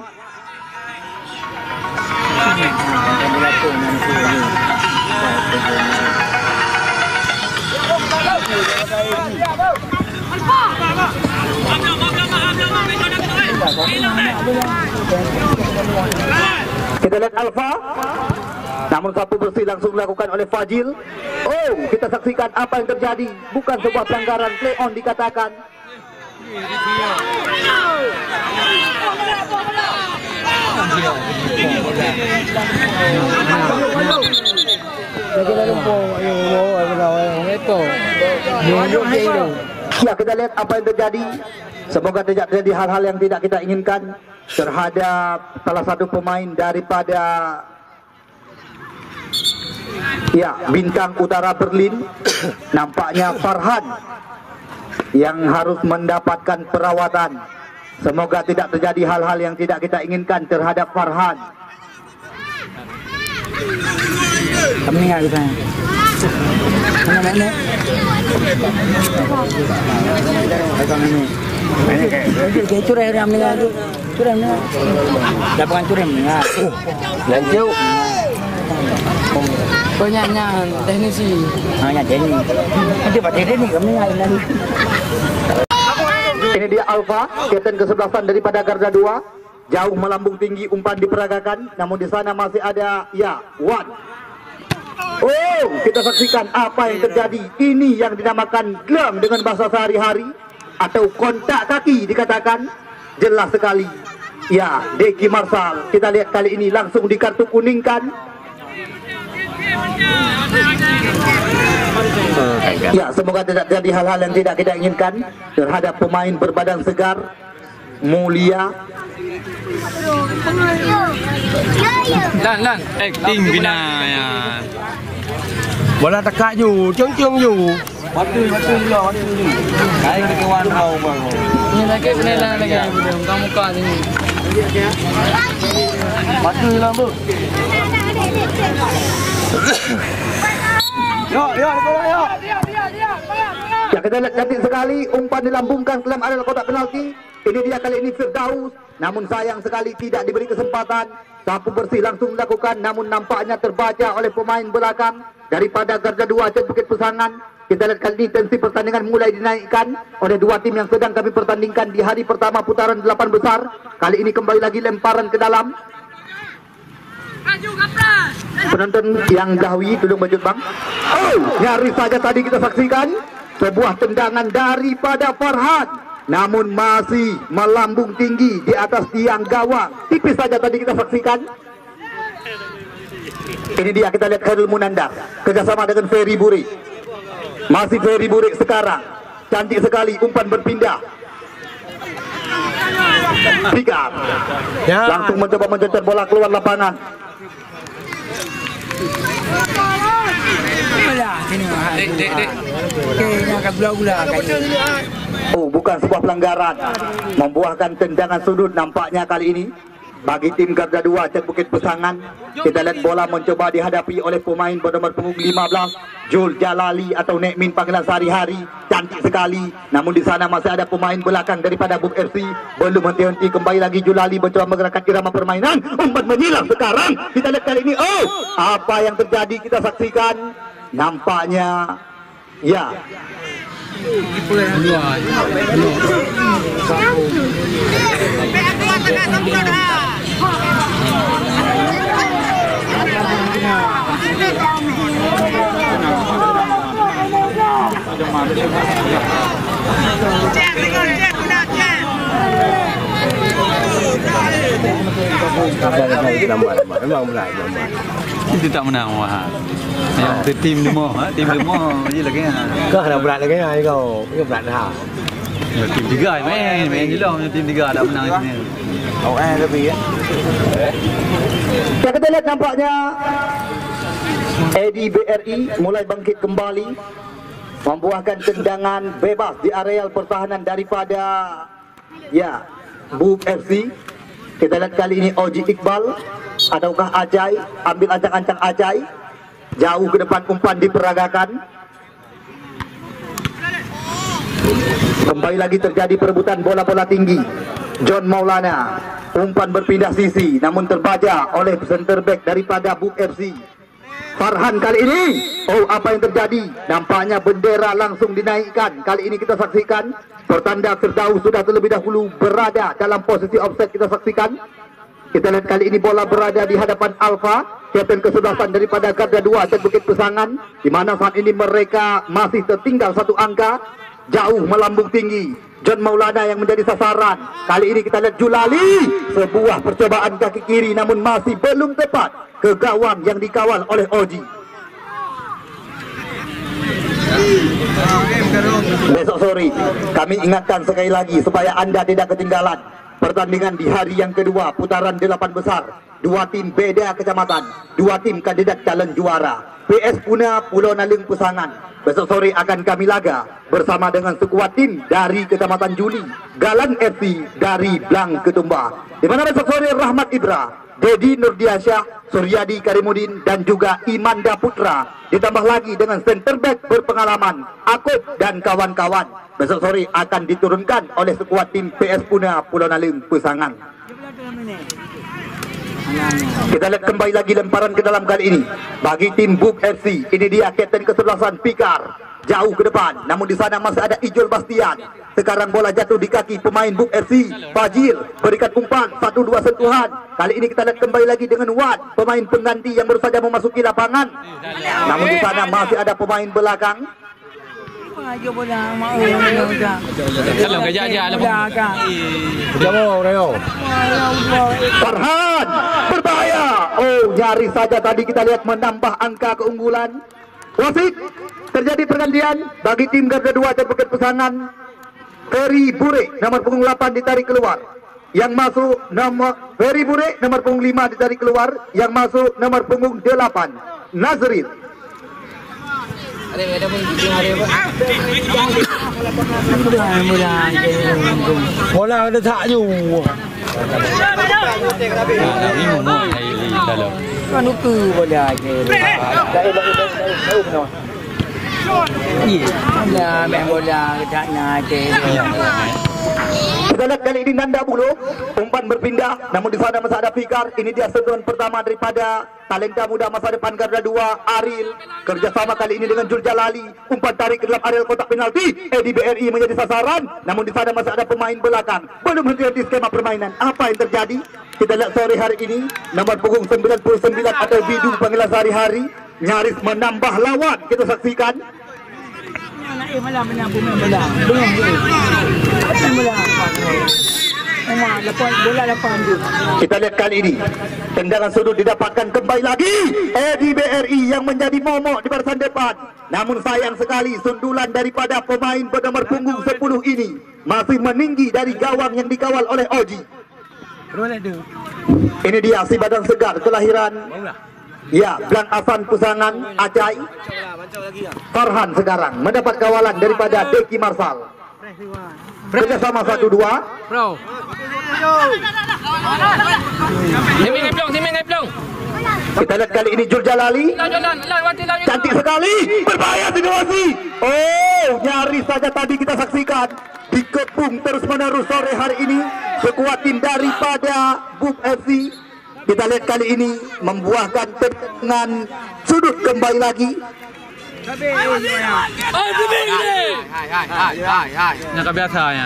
Kita lihat Alfa, namun sapu bersih langsung dilakukan oleh Fajil. Oh, kita saksikan apa yang terjadi. Bukan sebuah pelanggaran, play on dikatakan. Ya, kita lihat apa yang terjadi. Semoga tidak terjadi hal-hal yang tidak kita inginkan terhadap salah satu pemain daripada Bintang Utara Berlin. Nampaknya Farhan yang harus mendapatkan perawatan. Semoga tidak terjadi hal-hal yang tidak kita inginkan terhadap Farhan. Kami ingat kita. Mana ini? Kayak curang yang meninggal tu. Curang ni. Lapangan curang meninggal. Lanjut. Banyaknya teknisi. Hanya teknik. Nanti pak teknik kami meninggal lagi. Ini dia Alfa, kapten ke-11 daripada Garda 2. Jauh melambung tinggi, umpan diperagakan. Namun di sana masih ada Wan. Oh, kita saksikan apa yang terjadi. Ini yang dinamakan glam dengan bahasa sehari-hari, atau kontak kaki dikatakan. Jelas sekali. Deki Marsal. Kita lihat kali ini langsung di kartu kuningkan. Semoga tidak terjadi hal-hal yang tidak kita inginkan terhadap pemain berbadan segar, mulia. Lan. Acting bina ya. Bola tekak ju, cung ju. Batu lah. Kain ke kawan kau bang. Ini lagi muka muka sini. Batu lah bu. Yo. Ya, kita lihat cantik sekali umpan dilambungkan ke dalam area kotak penalti. Ini dia kali ini Firdaus, namun sayang sekali tidak diberi kesempatan. Sapu bersih langsung dilakukan, namun nampaknya terbaca oleh pemain belakang daripada Garda 2 Cat Bukit Pesangan. Kita lihat kali ini tensi pertandingan mulai dinaikkan oleh dua tim yang sedang kami pertandingkan di hari pertama putaran 8 besar. Kali ini kembali lagi lemparan ke dalam. Penonton yang dahului tolong bajut bang. Oh, nyaris saja tadi kita saksikan sebuah tendangan daripada Farhan. namun masih melambung tinggi di atas tiang gawang. Tipis saja tadi kita saksikan. Ini dia, kita lihat Khairul Munandar kerjasama dengan Ferry Burik. Masih Ferry Burik sekarang. Cantik sekali umpan berpindah. Pikar. Langsung mencoba mencecer bola keluar lapangan. Oh, bukan sebuah pelanggaran. Membuahkan tendangan sudut nampaknya kali ini bagi tim Garda 2 Cek Bukit Pesangan. Kita lihat bola mencoba dihadapi oleh pemain bernomor punggung 15 Jul Jalali atau Nekmin panggilan sehari-hari. Cantik sekali. Namun di sana masih ada pemain belakang daripada Buk FC. Belum henti-henti, kembali lagi Julali mencoba menggerakkan irama permainan. Umpan menyilang sekarang. Kita lihat kali ini. Oh, apa yang terjadi kita saksikan. Nampaknya ya, memang benar. Itu tak menang wah. Yang tim lima je lagi. Kau nak berat lagi kau. Kau berat dah. Ya, tim 3 main je lah. Tim 3 tak menang sini. Lebih ya. Kita lihat nampaknya EDBRI mulai bangkit kembali, membuahkan tendangan bebas di areal pertahanan daripada ya Buk FC. Kita lihat kali ini Oji Iqbal ataukah Ajai, ambil ancang-ancang Ajai, jauh ke depan umpan diperagakan. Kembali lagi terjadi perebutan bola-bola tinggi. John Maulana, umpan berpindah sisi namun terbaca oleh center back daripada Buk FC. Farhan kali ini, oh apa yang terjadi? Nampaknya bendera langsung dinaikkan. Kali ini kita saksikan pertanda Firdaus sudah terlebih dahulu berada dalam posisi offside. Kita saksikan. Kita lihat kali ini bola berada di hadapan Alfa, kapten kesebelasan daripada Garda 2 Cek Bukit Pesangan, di mana saat ini mereka masih tertinggal 1 angka, jauh melambung tinggi. John Maulana yang menjadi sasaran. Kali ini kita lihat Julali, sebuah percobaan kaki kiri namun masih belum tepat ke gawang yang dikawal oleh Oji. Besok sore kami ingatkan sekali lagi supaya Anda tidak ketinggalan pertandingan di hari yang kedua putaran 8 besar. 2 tim beda kecamatan, 2 tim kandidat calon juara. PS Puna Pulau Naling Pesangan besok sore akan kami laga bersama dengan sekuat tim dari Kecamatan Juli, Galan FC dari Blang Ketumba. Di mana besok sore Rahmat Ibra, Dedi Nurdiasyah, Suryadi Karimudin dan juga Imanda Putra, ditambah lagi dengan center back berpengalaman Akub dan kawan-kawan, besok sore akan diturunkan oleh sekuat tim PS Puna Pulau Naling Pesangan. Kita lihat kembali lagi lemparan ke dalam kali ini bagi tim Buk FC. Ini dia kapten kesebelasan Pikar, jauh ke depan namun di sana masih ada Ijol Bastian. Sekarang bola jatuh di kaki pemain Buk FC. Fajil berikan umpan 1-2 sentuhan. Kali ini kita lihat kembali lagi dengan Wan, pemain pengganti yang baru saja memasuki lapangan. Namun di sana masih ada pemain belakang. Farhan berbahaya. Oh, nyaris saja tadi kita lihat menambah angka keunggulan. Wasit, terjadi pergantian bagi tim Garda 2 Cek Bukit Pesangan. Ferry Burik nomor punggung 8 ditarik keluar. Yang masuk nomor Ferry Burik nomor punggung 5 ditarik keluar. Yang masuk nomor punggung 8 Nazril. Bola ada tak ju. Kan uku bola je. Iya, main bola tak nak je. Kita lihat kali ini Nanda Bulu, umpan berpindah namun di sana masih ada Fikar. Ini dia sentuhan pertama daripada talenta muda masa depan Garda 2 Aril, kerjasama kali ini dengan Jul Jalali. Umpan tarik ke dalam areal kotak penalti. EDBRI menjadi sasaran namun di sana masih ada pemain belakang. Belum henti-henti skema permainan. Apa yang terjadi? Kita lihat sore hari ini nomor punggung 99 atau Bidu panggilan sehari-hari nyaris menambah lawan. Kita saksikan. Bola 8 je. Kita lihat kali ini tendangan sudut didapatkan kembali lagi EDBRI yang menjadi momok di barisan depan. Namun sayang sekali sundulan daripada pemain bernomor punggung 10 ini masih meninggi dari gawang yang dikawal oleh Oji. Ini dia si badan segar kelahiran ya Blang Afan Pusangan Acai. Farhan sekarang mendapat kawalan daripada Deki Marsal. Kerjasama 1-2. Bro. Timing ngeplong. Kita lihat kali ini Jul Jalali. Cantik sekali. Berbahaya situasi. Oh, nyaris saja tadi kita saksikan dikepung terus menerus sore hari ini sekuat tim daripada BUP FC. Kita lihat kali ini membuahkan tendangan sudut kembali lagi. Nak biasa ya.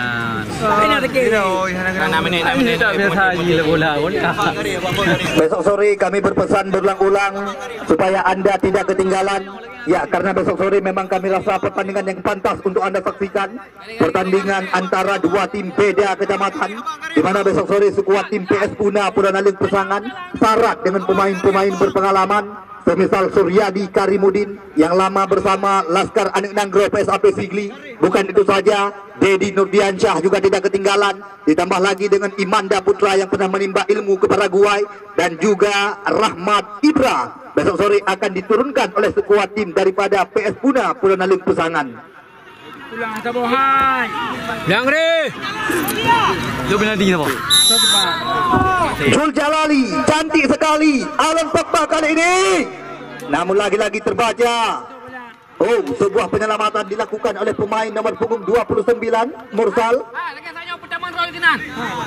Ini tak biasa gila bola. Besok sore kami berpesan berulang-ulang supaya anda tidak ketinggalan. Ya, karena besok sore memang kami rasa pertandingan yang pantas untuk anda saksikan. Pertandingan antara dua tim beda kecamatan, di mana besok sore sekuat tim PS Puna Puranaling Pesangan syarat dengan pemain-pemain berpengalaman semisal Suryadi Karimudin yang lama bersama Laskar Anik Nanggro PSAP Sigli. Bukan itu saja, Dedi Nurdiansyah juga tidak ketinggalan. Ditambah lagi dengan Imanda Putra yang pernah menimba ilmu ke Paraguay, dan juga Rahmat Ibra besok sore akan diturunkan oleh sekuat tim daripada PS Puna Puranaling Pesangan. Pulang ke Bohai. Langre. Jom penalti apa? Jul Jalali cantik sekali Alan Pogba kali ini. Namun lagi-lagi terbaca. Oh, sebuah penyelamatan dilakukan oleh pemain nomor punggung 29 Mursal. Lagi saya pertama roll kinan.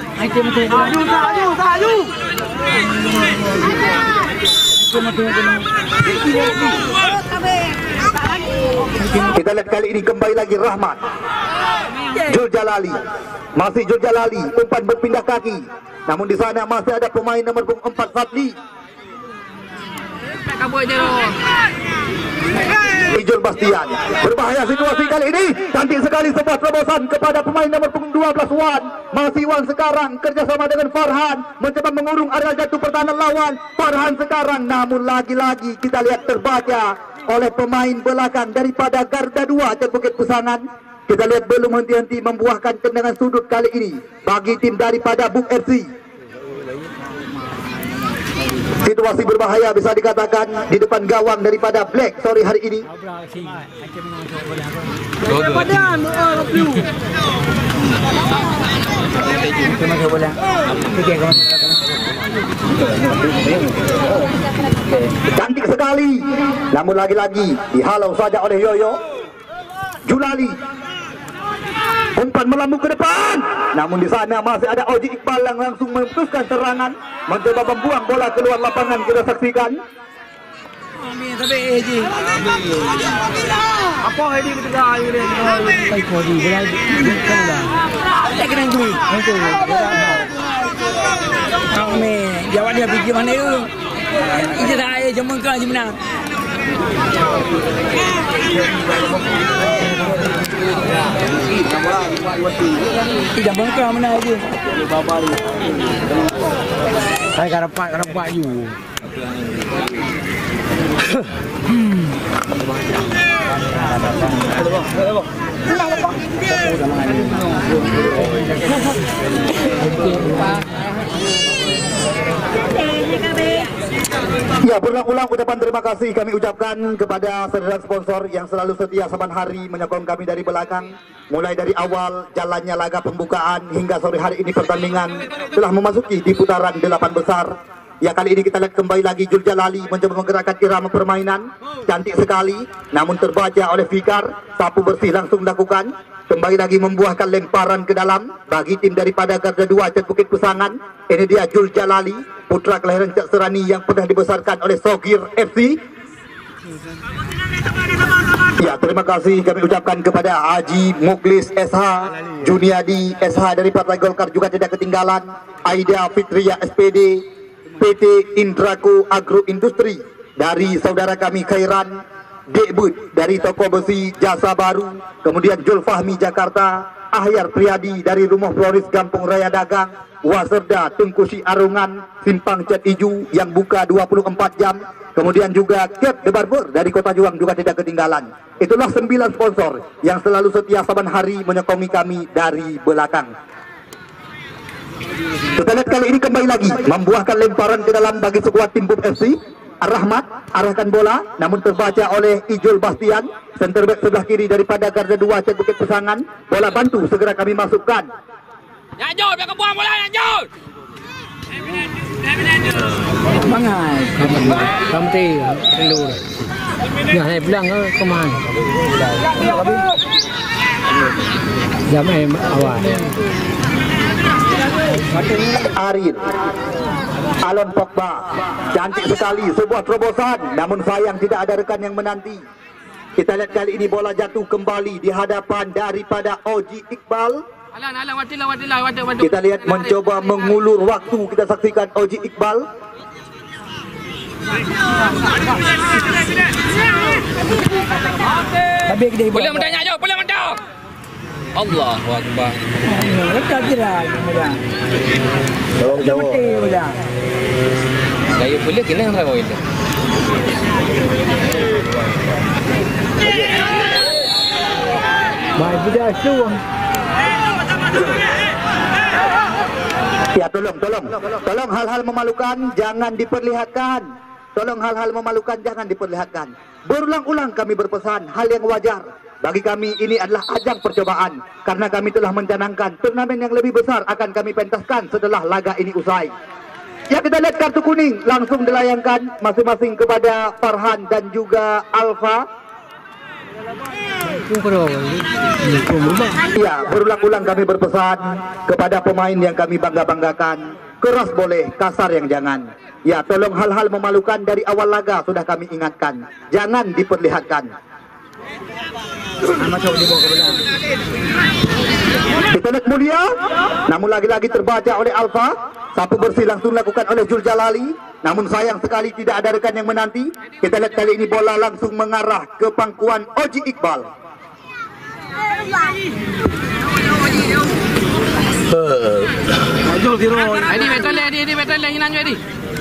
Kita lihat kali ini kembali lagi Rahmat. Jul Jalali. Masih Jul Jalali, umpan berpindah kaki. Namun di sana masih ada pemain nomor punggung 4 Fadli. Ijul Bastian. Berbahaya situasi kali ini. Cantik sekali sebuah terobosan kepada pemain nomor punggung 12 Wan. Masih Wan sekarang kerjasama dengan Farhan mencoba mengurung area jatuh pertahanan lawan. Farhan sekarang, namun lagi-lagi kita lihat terbaca oleh pemain belakang daripada Garda 2 Cek Bukit Pesangan. Kita lihat belum henti-henti membuahkan tendangan sudut kali ini bagi tim daripada BUP FC. Situasi berbahaya bisa dikatakan di depan gawang daripada Black sore hari ini. Cantik sekali. Namun lagi-lagi dihalau saja oleh Yoyo. Julali. Umpan melambung ke depan. Namun di sana masih ada Oji Iqbal yang langsung memutuskan serangan, mencoba membuang bola keluar lapangan. Kita saksikan. Apa hari ini kita ayo ni? Baik kodi, tak kena duit. Itu. Kami jawab dia pergi mana tu? Itu saya cuma kau je menang. Tidak bangka mana aja. Saya kan dapat you. Ya, berulang-ulang ucapan terima kasih kami ucapkan kepada saudara sponsor yang selalu setia saban hari menyokong kami dari belakang. Mulai dari awal jalannya laga pembukaan hingga sore hari ini pertandingan telah memasuki di putaran 8 besar. Ya, kali ini kita lihat kembali lagi Jul Jalali mencoba menggerakkan irama permainan. Cantik sekali, namun terbaca oleh Fikar. Sapu bersih langsung dilakukan. Kembali lagi membuahkan lemparan ke dalam bagi tim daripada Garda 2 Cek Bukit Pesangan. Ini dia Jul Jalali, putra kelahiran Cak Serani yang pernah dibesarkan oleh Sogir FC. Ya, terima kasih kami ucapkan kepada Haji Muklis SH, Juniadi SH dari Partai Golkar juga tidak ketinggalan. Aida Fitria SPD, PT Indraku Agro Industri dari saudara kami Khairan, Dekbud dari Toko Besi Jasa Baru, kemudian Jul Fahmi Jakarta, Ahyar Priyadi dari Rumah Floris Kampung Raya Dagang, Waserda Tengkusi Arungan Simpang Cat Iju yang buka 24 jam. Kemudian juga Cap The Barber dari Kota Juang juga tidak ketinggalan. Itulah 9 sponsor yang selalu setia saban hari menyokongi kami dari belakang. Kita lihat kali ini kembali lagi membuahkan lemparan ke dalam bagi skuad tim BUM FC. Ar-Rahmat arahkan bola, namun terbaca oleh Ijul Bastian, center back sebelah kiri daripada Garda 2 Cek Bukit Pesangan. Bola bantu segera kami masukkan. Ya Jul, biar kebuang bola ya Jul. Mangai, kamti, telur. Nah, saya bilang ke mana? Jam awal. Arin Alon Pogba, cantik sekali sebuah terobosan, namun sayang tidak ada rekan yang menanti. Kita lihat kali ini bola jatuh kembali di hadapan daripada Oji Iqbal. Alan, wadilah. Kita lihat mencoba mengulur waktu, kita saksikan Oji Iqbal. Boleh mendanya Jul, boleh mendak. Allahu Akbar. Lekat kira. Jauh. Saya boleh kena yang rawa itu. Mai budak suang. Ya tolong hal-hal memalukan jangan diperlihatkan. Tolong hal-hal memalukan jangan diperlihatkan. Berulang-ulang kami berpesan hal yang wajar. Bagi kami ini adalah ajang percobaan, karena kami telah mencanangkan turnamen yang lebih besar akan kami pentaskan setelah laga ini usai. Ya, kita lihat kartu kuning langsung dilayangkan masing-masing kepada Farhan dan juga Alfa. Ya, berulang-ulang kami berpesan kepada pemain yang kami bangga-banggakan, keras boleh, kasar yang jangan. Ya, tolong hal-hal memalukan dari awal laga sudah kami ingatkan, jangan diperlihatkan. Kita lihat mulia, namun lagi-lagi terbaca oleh Alfa. Sapu bersih langsung dilakukan oleh Jul Jalali, namun sayang sekali tidak ada rekan yang menanti. Kita lihat kali ini bola langsung mengarah ke pangkuan Oji Iqbal. Ini betul hinan jadi.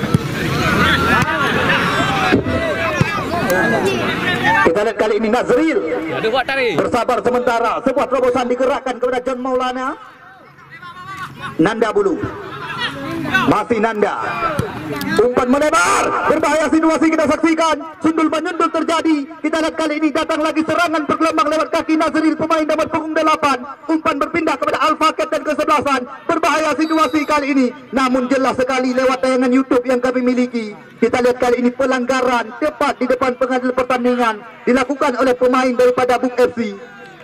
Kita lihat kali ini Nazril bersabar sementara, sebuah terobosan digerakkan kepada John Maulana. Nanda Bulu, masih Nanda, umpan melebar, berbahaya situasi kita saksikan, sundul menyundul terjadi. Kita lihat kali ini datang lagi serangan bergelombang lewat kaki Nazril, pemain nomor punggung 8, umpan berpindah kepada Alfa Kapten kesebelasan. Berbahaya situasi kali ini, namun jelas sekali lewat tayangan YouTube yang kami miliki. Kita lihat kali ini pelanggaran tepat di depan pengadil pertandingan dilakukan oleh pemain daripada BUM FC.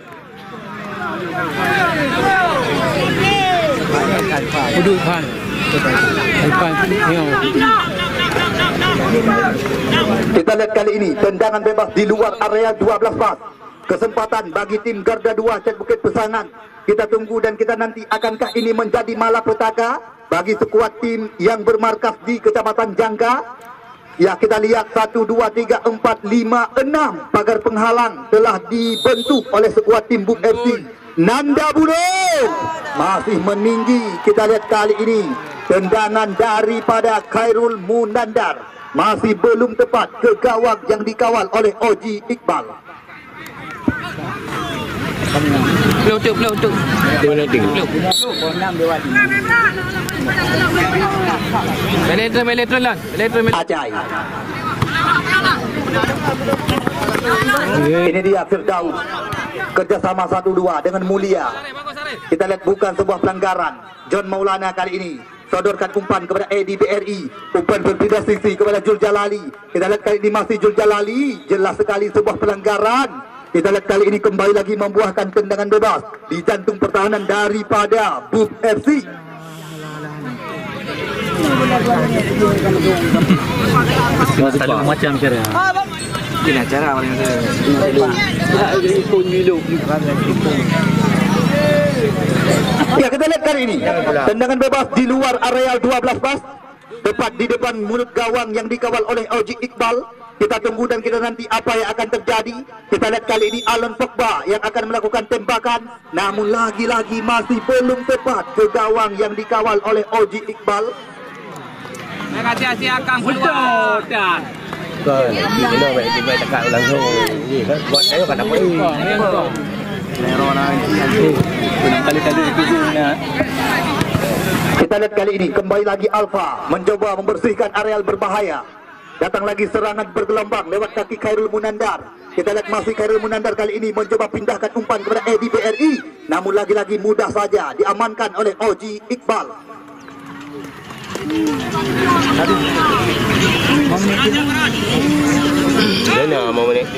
Kita lihat kali ini tendangan bebas di luar area 12 pas. Kesempatan bagi tim Garda 2 Cek Bukit Pesangan. Kita tunggu dan kita nanti akankah ini menjadi malapetaka bagi skuad tim yang bermarkas di Kecamatan Jangka. Ya, kita lihat 1, 2, 3, 4, 5, 6 pagar penghalang telah dibentuk oleh skuad tim BUM FC. Nanda Budong masih meninggi. Kita lihat kali ini tendangan daripada Khairul Munandar masih belum tepat ke gawang yang dikawal oleh Oji Iqbal. Peluk. Beletron. Ajai. Ini dia Firdaus, kerjasama 1-2 dengan Mulia. Kita lihat bukan sebuah pelanggaran. John Maulana kali ini sodorkan umpan kepada EDBRI, umpan berbeda sisi kepada Jul Jalali. Kita lihat kali ini masih Jul Jalali, jelas sekali sebuah pelanggaran. Kita lihat kali ini kembali lagi membuahkan tendangan bebas di jantung pertahanan daripada BUM FC. Macam cara. Ini acara paling Ya, kita lihat kali ini tendangan bebas di luar areal 12 pas, tepat di depan mulut gawang yang dikawal oleh Oji Iqbal. Kita tunggu dan kita nanti apa yang akan terjadi. Kita lihat kali ini Alon Pogba yang akan melakukan tembakan, namun lagi-lagi masih belum tepat ke gawang yang dikawal oleh Oji Iqbal. Hati-hati akan keluar. Kan, ini nak tiba cakap langsung. Ni kan buat saya kan apa ni? Lerona nanti. Belum kali-kali itu nak. Kita lihat kali ini kembali lagi Alfa mencoba membersihkan areal berbahaya. Datang lagi serangan bergelombang lewat kaki Khairul Munandar. Kita lihat masih Khairul Munandar kali ini mencoba pindahkan umpan kepada Edi BRI, namun lagi-lagi mudah saja diamankan oleh Oji Iqbal. Mana mau ni?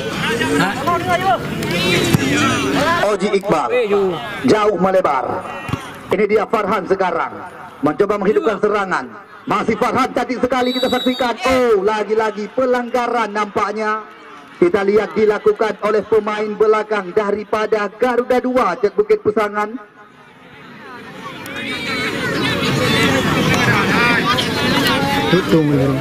Oji Iqbal jauh melebar. Ini dia Farhan sekarang mencoba menghidupkan serangan. Masih Farhan cantik sekali kita saksikan. Oh, lagi-lagi pelanggaran nampaknya. Kita lihat dilakukan oleh pemain belakang daripada Garuda 2 Cek Bukit Pusangan. Tutup menurut.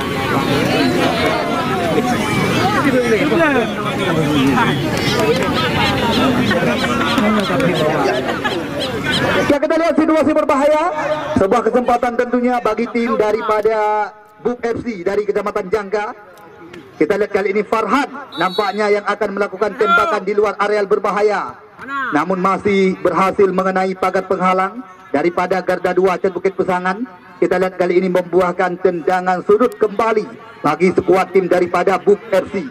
Ya, kita lihat situasi berbahaya. Sebuah kesempatan tentunya bagi tim daripada BUP FC dari Kecamatan Jangka. Kita lihat kali ini Farhan nampaknya yang akan melakukan tembakan di luar areal berbahaya, namun masih berhasil mengenai pagar penghalang daripada Garda 2 Cek Bukit Pusangan. Kita lihat kali ini membuahkan tendangan sudut kembali bagi skuad tim daripada BUP FC.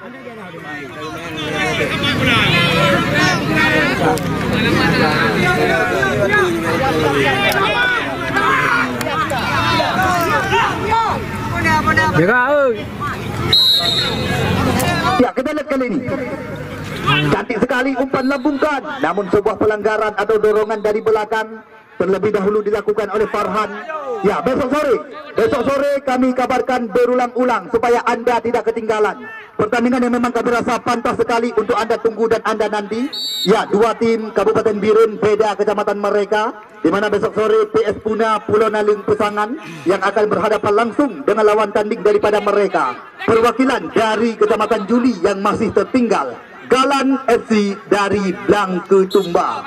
Ya, kita lihat kali ini cantik sekali umpan lambungkan, namun sebuah pelanggaran atau dorongan dari belakang terlebih dahulu dilakukan oleh Farhan. Ya, besok sore kami kabarkan berulang-ulang supaya Anda tidak ketinggalan pertandingan yang memang kami rasa pantas sekali untuk Anda tunggu dan Anda nanti. Ya, dua tim Kabupaten Birun beda kecamatan mereka, di mana besok sore PS Puna Pulau Naling Pusangan yang akan berhadapan langsung dengan lawan tanding daripada mereka, perwakilan dari Kecamatan Juli yang masih tertinggal, Galan FC dari Blangketumba.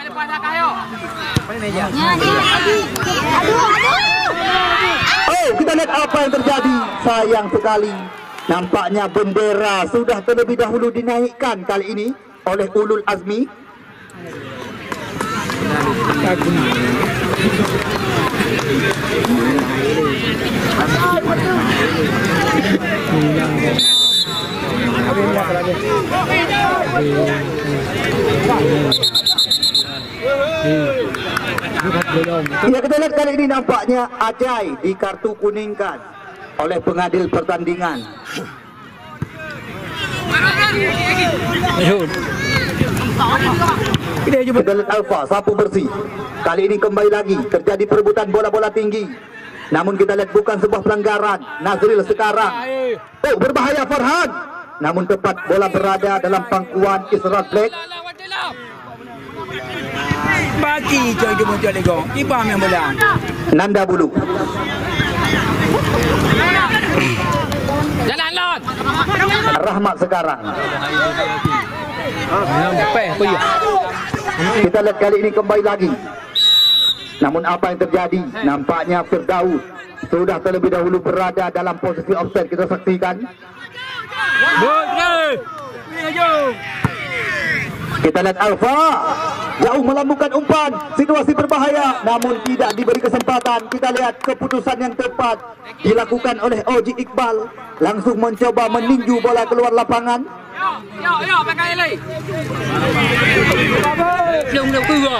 Oh, kita lihat apa yang terjadi. Sayang sekali, nampaknya bendera sudah terlebih dahulu dinaikkan kali ini oleh Ulul Azmi. Ya, kita lihat kali ini nampaknya Ajai dikartu kuningkan oleh pengadil pertandingan. Kita lihat Alfa sapu bersih. Kali ini kembali lagi terjadi perebutan bola-bola tinggi, namun kita lihat bukan sebuah pelanggaran. Nazril sekarang, oh, berbahaya Farhan, namun tepat bola berada dalam pangkuan Israt Black. Bagi jogi muncul lego. Kipa main bola. Nanda Bulu. Jalan lot. Rahmat sekarang. Sampai apa ya? Kita lihat kali ini kembali lagi. Namun apa yang terjadi? Nampaknya Firdaus sudah terlebih dahulu berada dalam posisi offside. Kita saksikan. Kita lihat Alfa jauh melambungkan umpan, situasi berbahaya, namun tidak diberi kesempatan. Kita lihat keputusan yang tepat dilakukan oleh Oji Iqbal, langsung mencoba meninju bola keluar lapangan. Yo, pakai lagi. Belum keluar.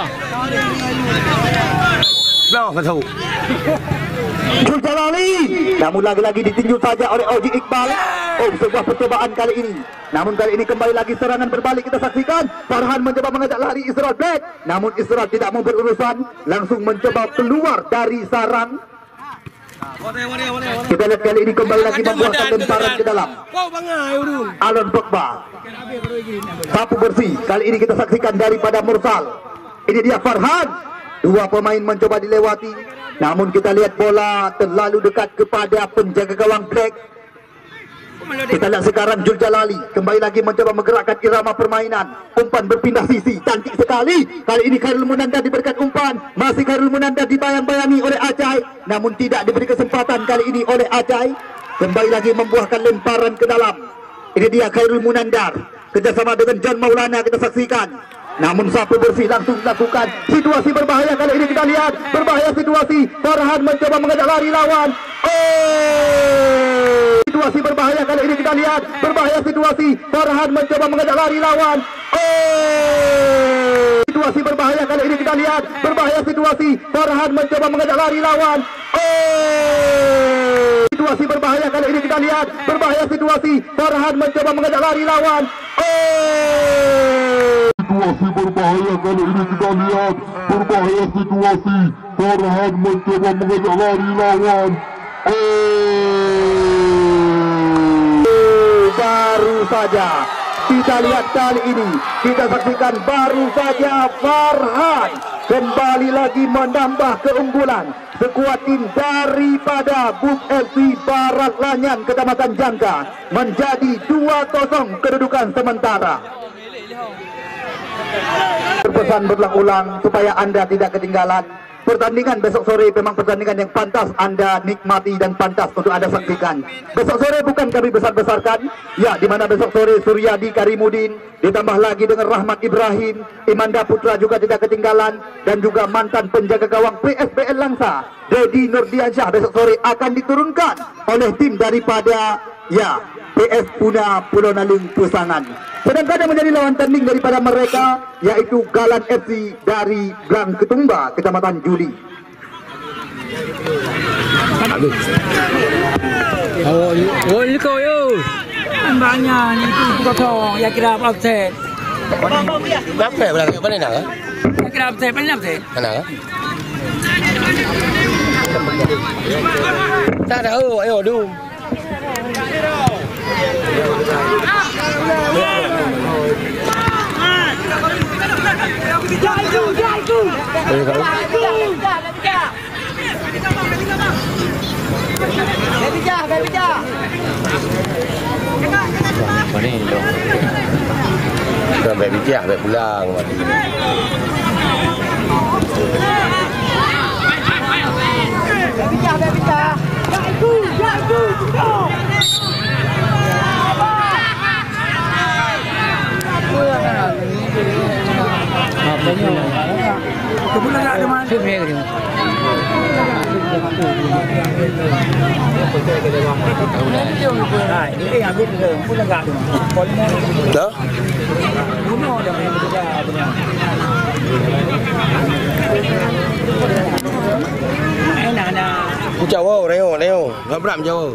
Belum tahu. Jul Jalali, namun lagi-lagi ditinju saja oleh Oji Iqbal. Oh, sebuah percobaan kali ini, namun kali ini kembali lagi serangan berbalik. Kita saksikan Farhan mencoba mengajak lari Israt Black, namun Israt tidak mau berurusan, langsung mencoba keluar dari sarang. Kita lihat kali ini kembali lagi membuahkan lemparan ke dalam. Alon Pogba sapu bersih. Kali ini kita saksikan daripada Mursal. Ini dia Farhan. Dua pemain mencoba dilewati, namun kita lihat bola terlalu dekat kepada penjaga gawang Black. Kita lihat sekarang Jul Jalali kembali lagi mencoba menggerakkan irama permainan. Umpan berpindah sisi, cantik sekali. Kali ini Khairul Munanda diberikan umpan. Masih Khairul Munanda dibayang-bayangi oleh Acai, namun tidak diberi kesempatan kali ini oleh Acai. Kembali lagi membuahkan lemparan ke dalam. Ini dia Khairul Munandar kerjasama dengan John Maulana, kita saksikan. Namun sapu bersih langsung dilakukan. Situasi berbahaya kali ini kita lihat. Berbahaya situasi. Farhan mencoba mengajak lari lawan. Situasi berbahaya kali ini kita lihat. Berbahaya situasi. Farhan mencoba mengajak lari lawan. Situasi berbahaya kali ini kita lihat. Berbahaya situasi. Farhan mencoba mengajak lari lawan. Situasi berbahaya kali ini kita lihat. Berbahaya situasi. Farhan mencoba mengajak lari lawan. Situasi berbahaya kali ini kita lihat. Berbahaya situasi. Farhan mencoba mengajak lari lawan. Baru saja kita lihat kali ini, kita saksikan baru saja Farhan kembali lagi menambah keunggulan. Sekuat tim daripada Buk FC Barat Lanyan Kecamatan Jangka menjadi 2-0 kedudukan sementara. Berpesan berulang-ulang supaya Anda tidak ketinggalan. Pertandingan besok sore memang pertandingan yang pantas Anda nikmati dan pantas untuk Anda saksikan. Besok sore bukan kami besar-besarkan, ya, di mana besok sore Suryadi Karimudin ditambah lagi dengan Rahmat Ibrahim, Imanda Putra juga tidak ketinggalan, dan juga mantan penjaga gawang PSBL Langsa Dedi Nurdiansyah besok sore akan diturunkan oleh tim daripada PS Puna Pulau Nalung Pusangan. Sedangkan yang menjadi lawan tanding daripada mereka yaitu Galan FC dari Blang Ketumba, Kecamatan Juli. Oh, kau yo. Banyak ni tu potong ya kira offset. Berapa belang kat mana nak? Ya kira offset banyak offset. Mana? Tak tahu, ayo du. Sampai bijak, sampai pulang. Dah? Jauh, Leo. Enggak beram jauh.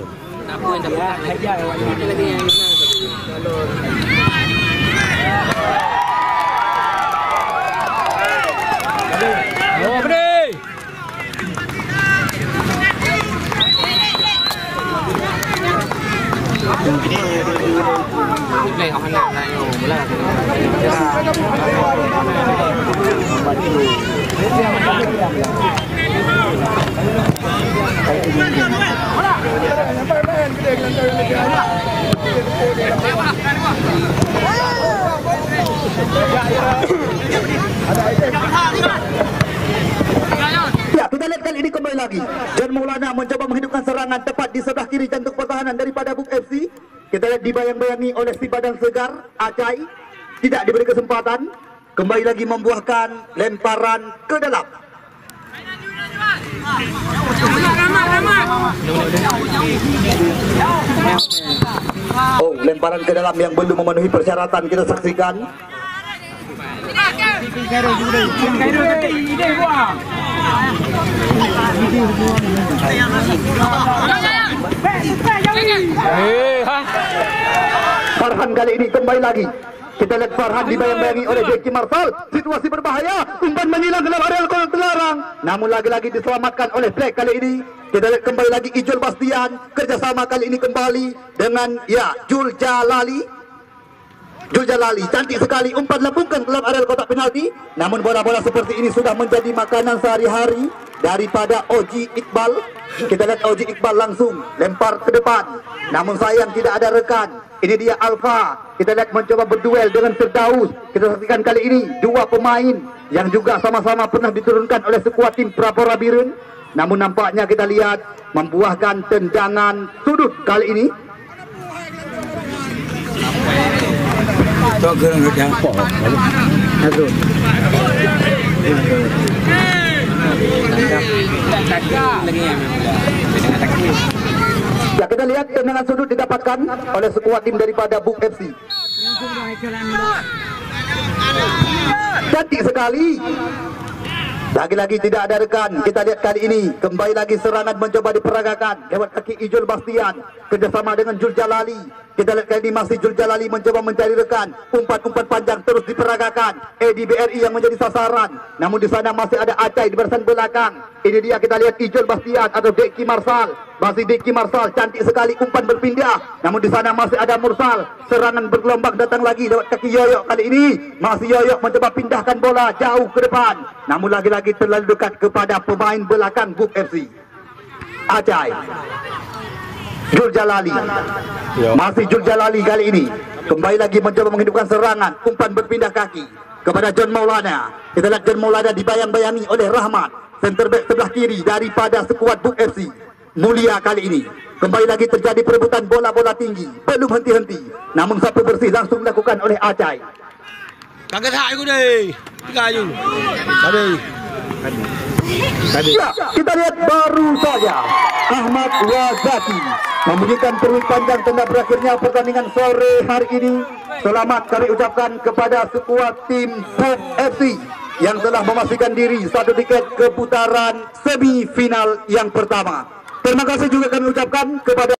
Ya, kita lihat kali ini kembali lagi. John Maulana mencoba menghidupkan serangan tepat di sebelah kiri jantung pertahanan daripada Buk FC. Kita lihat dibayang-bayangi oleh si badan segar Acai, tidak diberi kesempatan. Kembali lagi membuahkan lemparan ke dalam. Oh, lemparan ke dalam yang belum memenuhi persyaratan, kita saksikan. Farhan kali ini kembali lagi. Kita lihat Farhan dibayang-bayangi oleh Deki Marsal. Situasi berbahaya. Umpan menyilang dalam area gol terlarang. Namun lagi-lagi diselamatkan oleh Black kali ini. Kita lihat kembali lagi Ijul Bastian. Kerjasama kali ini kembali dengan Jul Jalali. Jul Jalali cantik sekali umpan lambungkan dalam area kotak penalti. Namun bola-bola seperti ini sudah menjadi makanan sehari-hari daripada Oji Iqbal. Kita lihat Oji Iqbal langsung lempar ke depan. Namun sayang tidak ada rekan. Ini dia Alfa. Kita lihat mencoba berduel dengan Firdaus. Kita saksikan kali ini dua pemain yang juga sama-sama pernah diturunkan oleh skuad tim Prapora Biren. Namun nampaknya kita lihat membuahkan tendangan sudut kali ini. Ya, kita lihat tendangan sudut didapatkan oleh skuad tim daripada Buk FC. Cantik sekali. Lagi-lagi tidak ada rekan. Kita lihat kali ini kembali lagi serangan mencoba diperagakan lewat kaki Ijul Bastian kerjasama dengan Jul Jalali. Kita lihat kali ini masih Jul Jalali mencoba mencari rekan. Umpan-umpan panjang terus diperagakan. DBRI yang menjadi sasaran. Namun di sana masih ada Acai di barisan belakang. Ini dia kita lihat Ijul Bastian atau Deki Marsal. Masih Deki Marsal, cantik sekali umpan berpindah. Namun di sana masih ada Mursal. Serangan bergelombang datang lagi lewat kaki Yoyok kali ini. Masih Yoyok mencoba pindahkan bola jauh ke depan. Namun lagi-lagi terlalu dekat kepada pemain belakang Buk FC. Acai, Jul Jalali. Masih Jul Jalali kali ini kembali lagi mencoba menghidupkan serangan. Umpan berpindah kaki kepada John Maulana. Kita lihat John Maulana dibayang-bayangi oleh Rahmat, center back sebelah kiri daripada skuad Buk FC. Mulia kali ini kembali lagi terjadi perebutan bola-bola tinggi, belum henti-henti. Namun sapu bersih langsung dilakukan oleh Acai. Kaget hak aku deh. Tiga je. Tadi. Ya, kita lihat baru saja Ahmad Wazaki memberikan peluit panjang tanda berakhirnya pertandingan sore hari ini. Selamat kami ucapkan kepada skuad tim Buk FC yang telah memastikan diri satu tiket ke putaran semifinal yang pertama. Terima kasih juga kami ucapkan kepada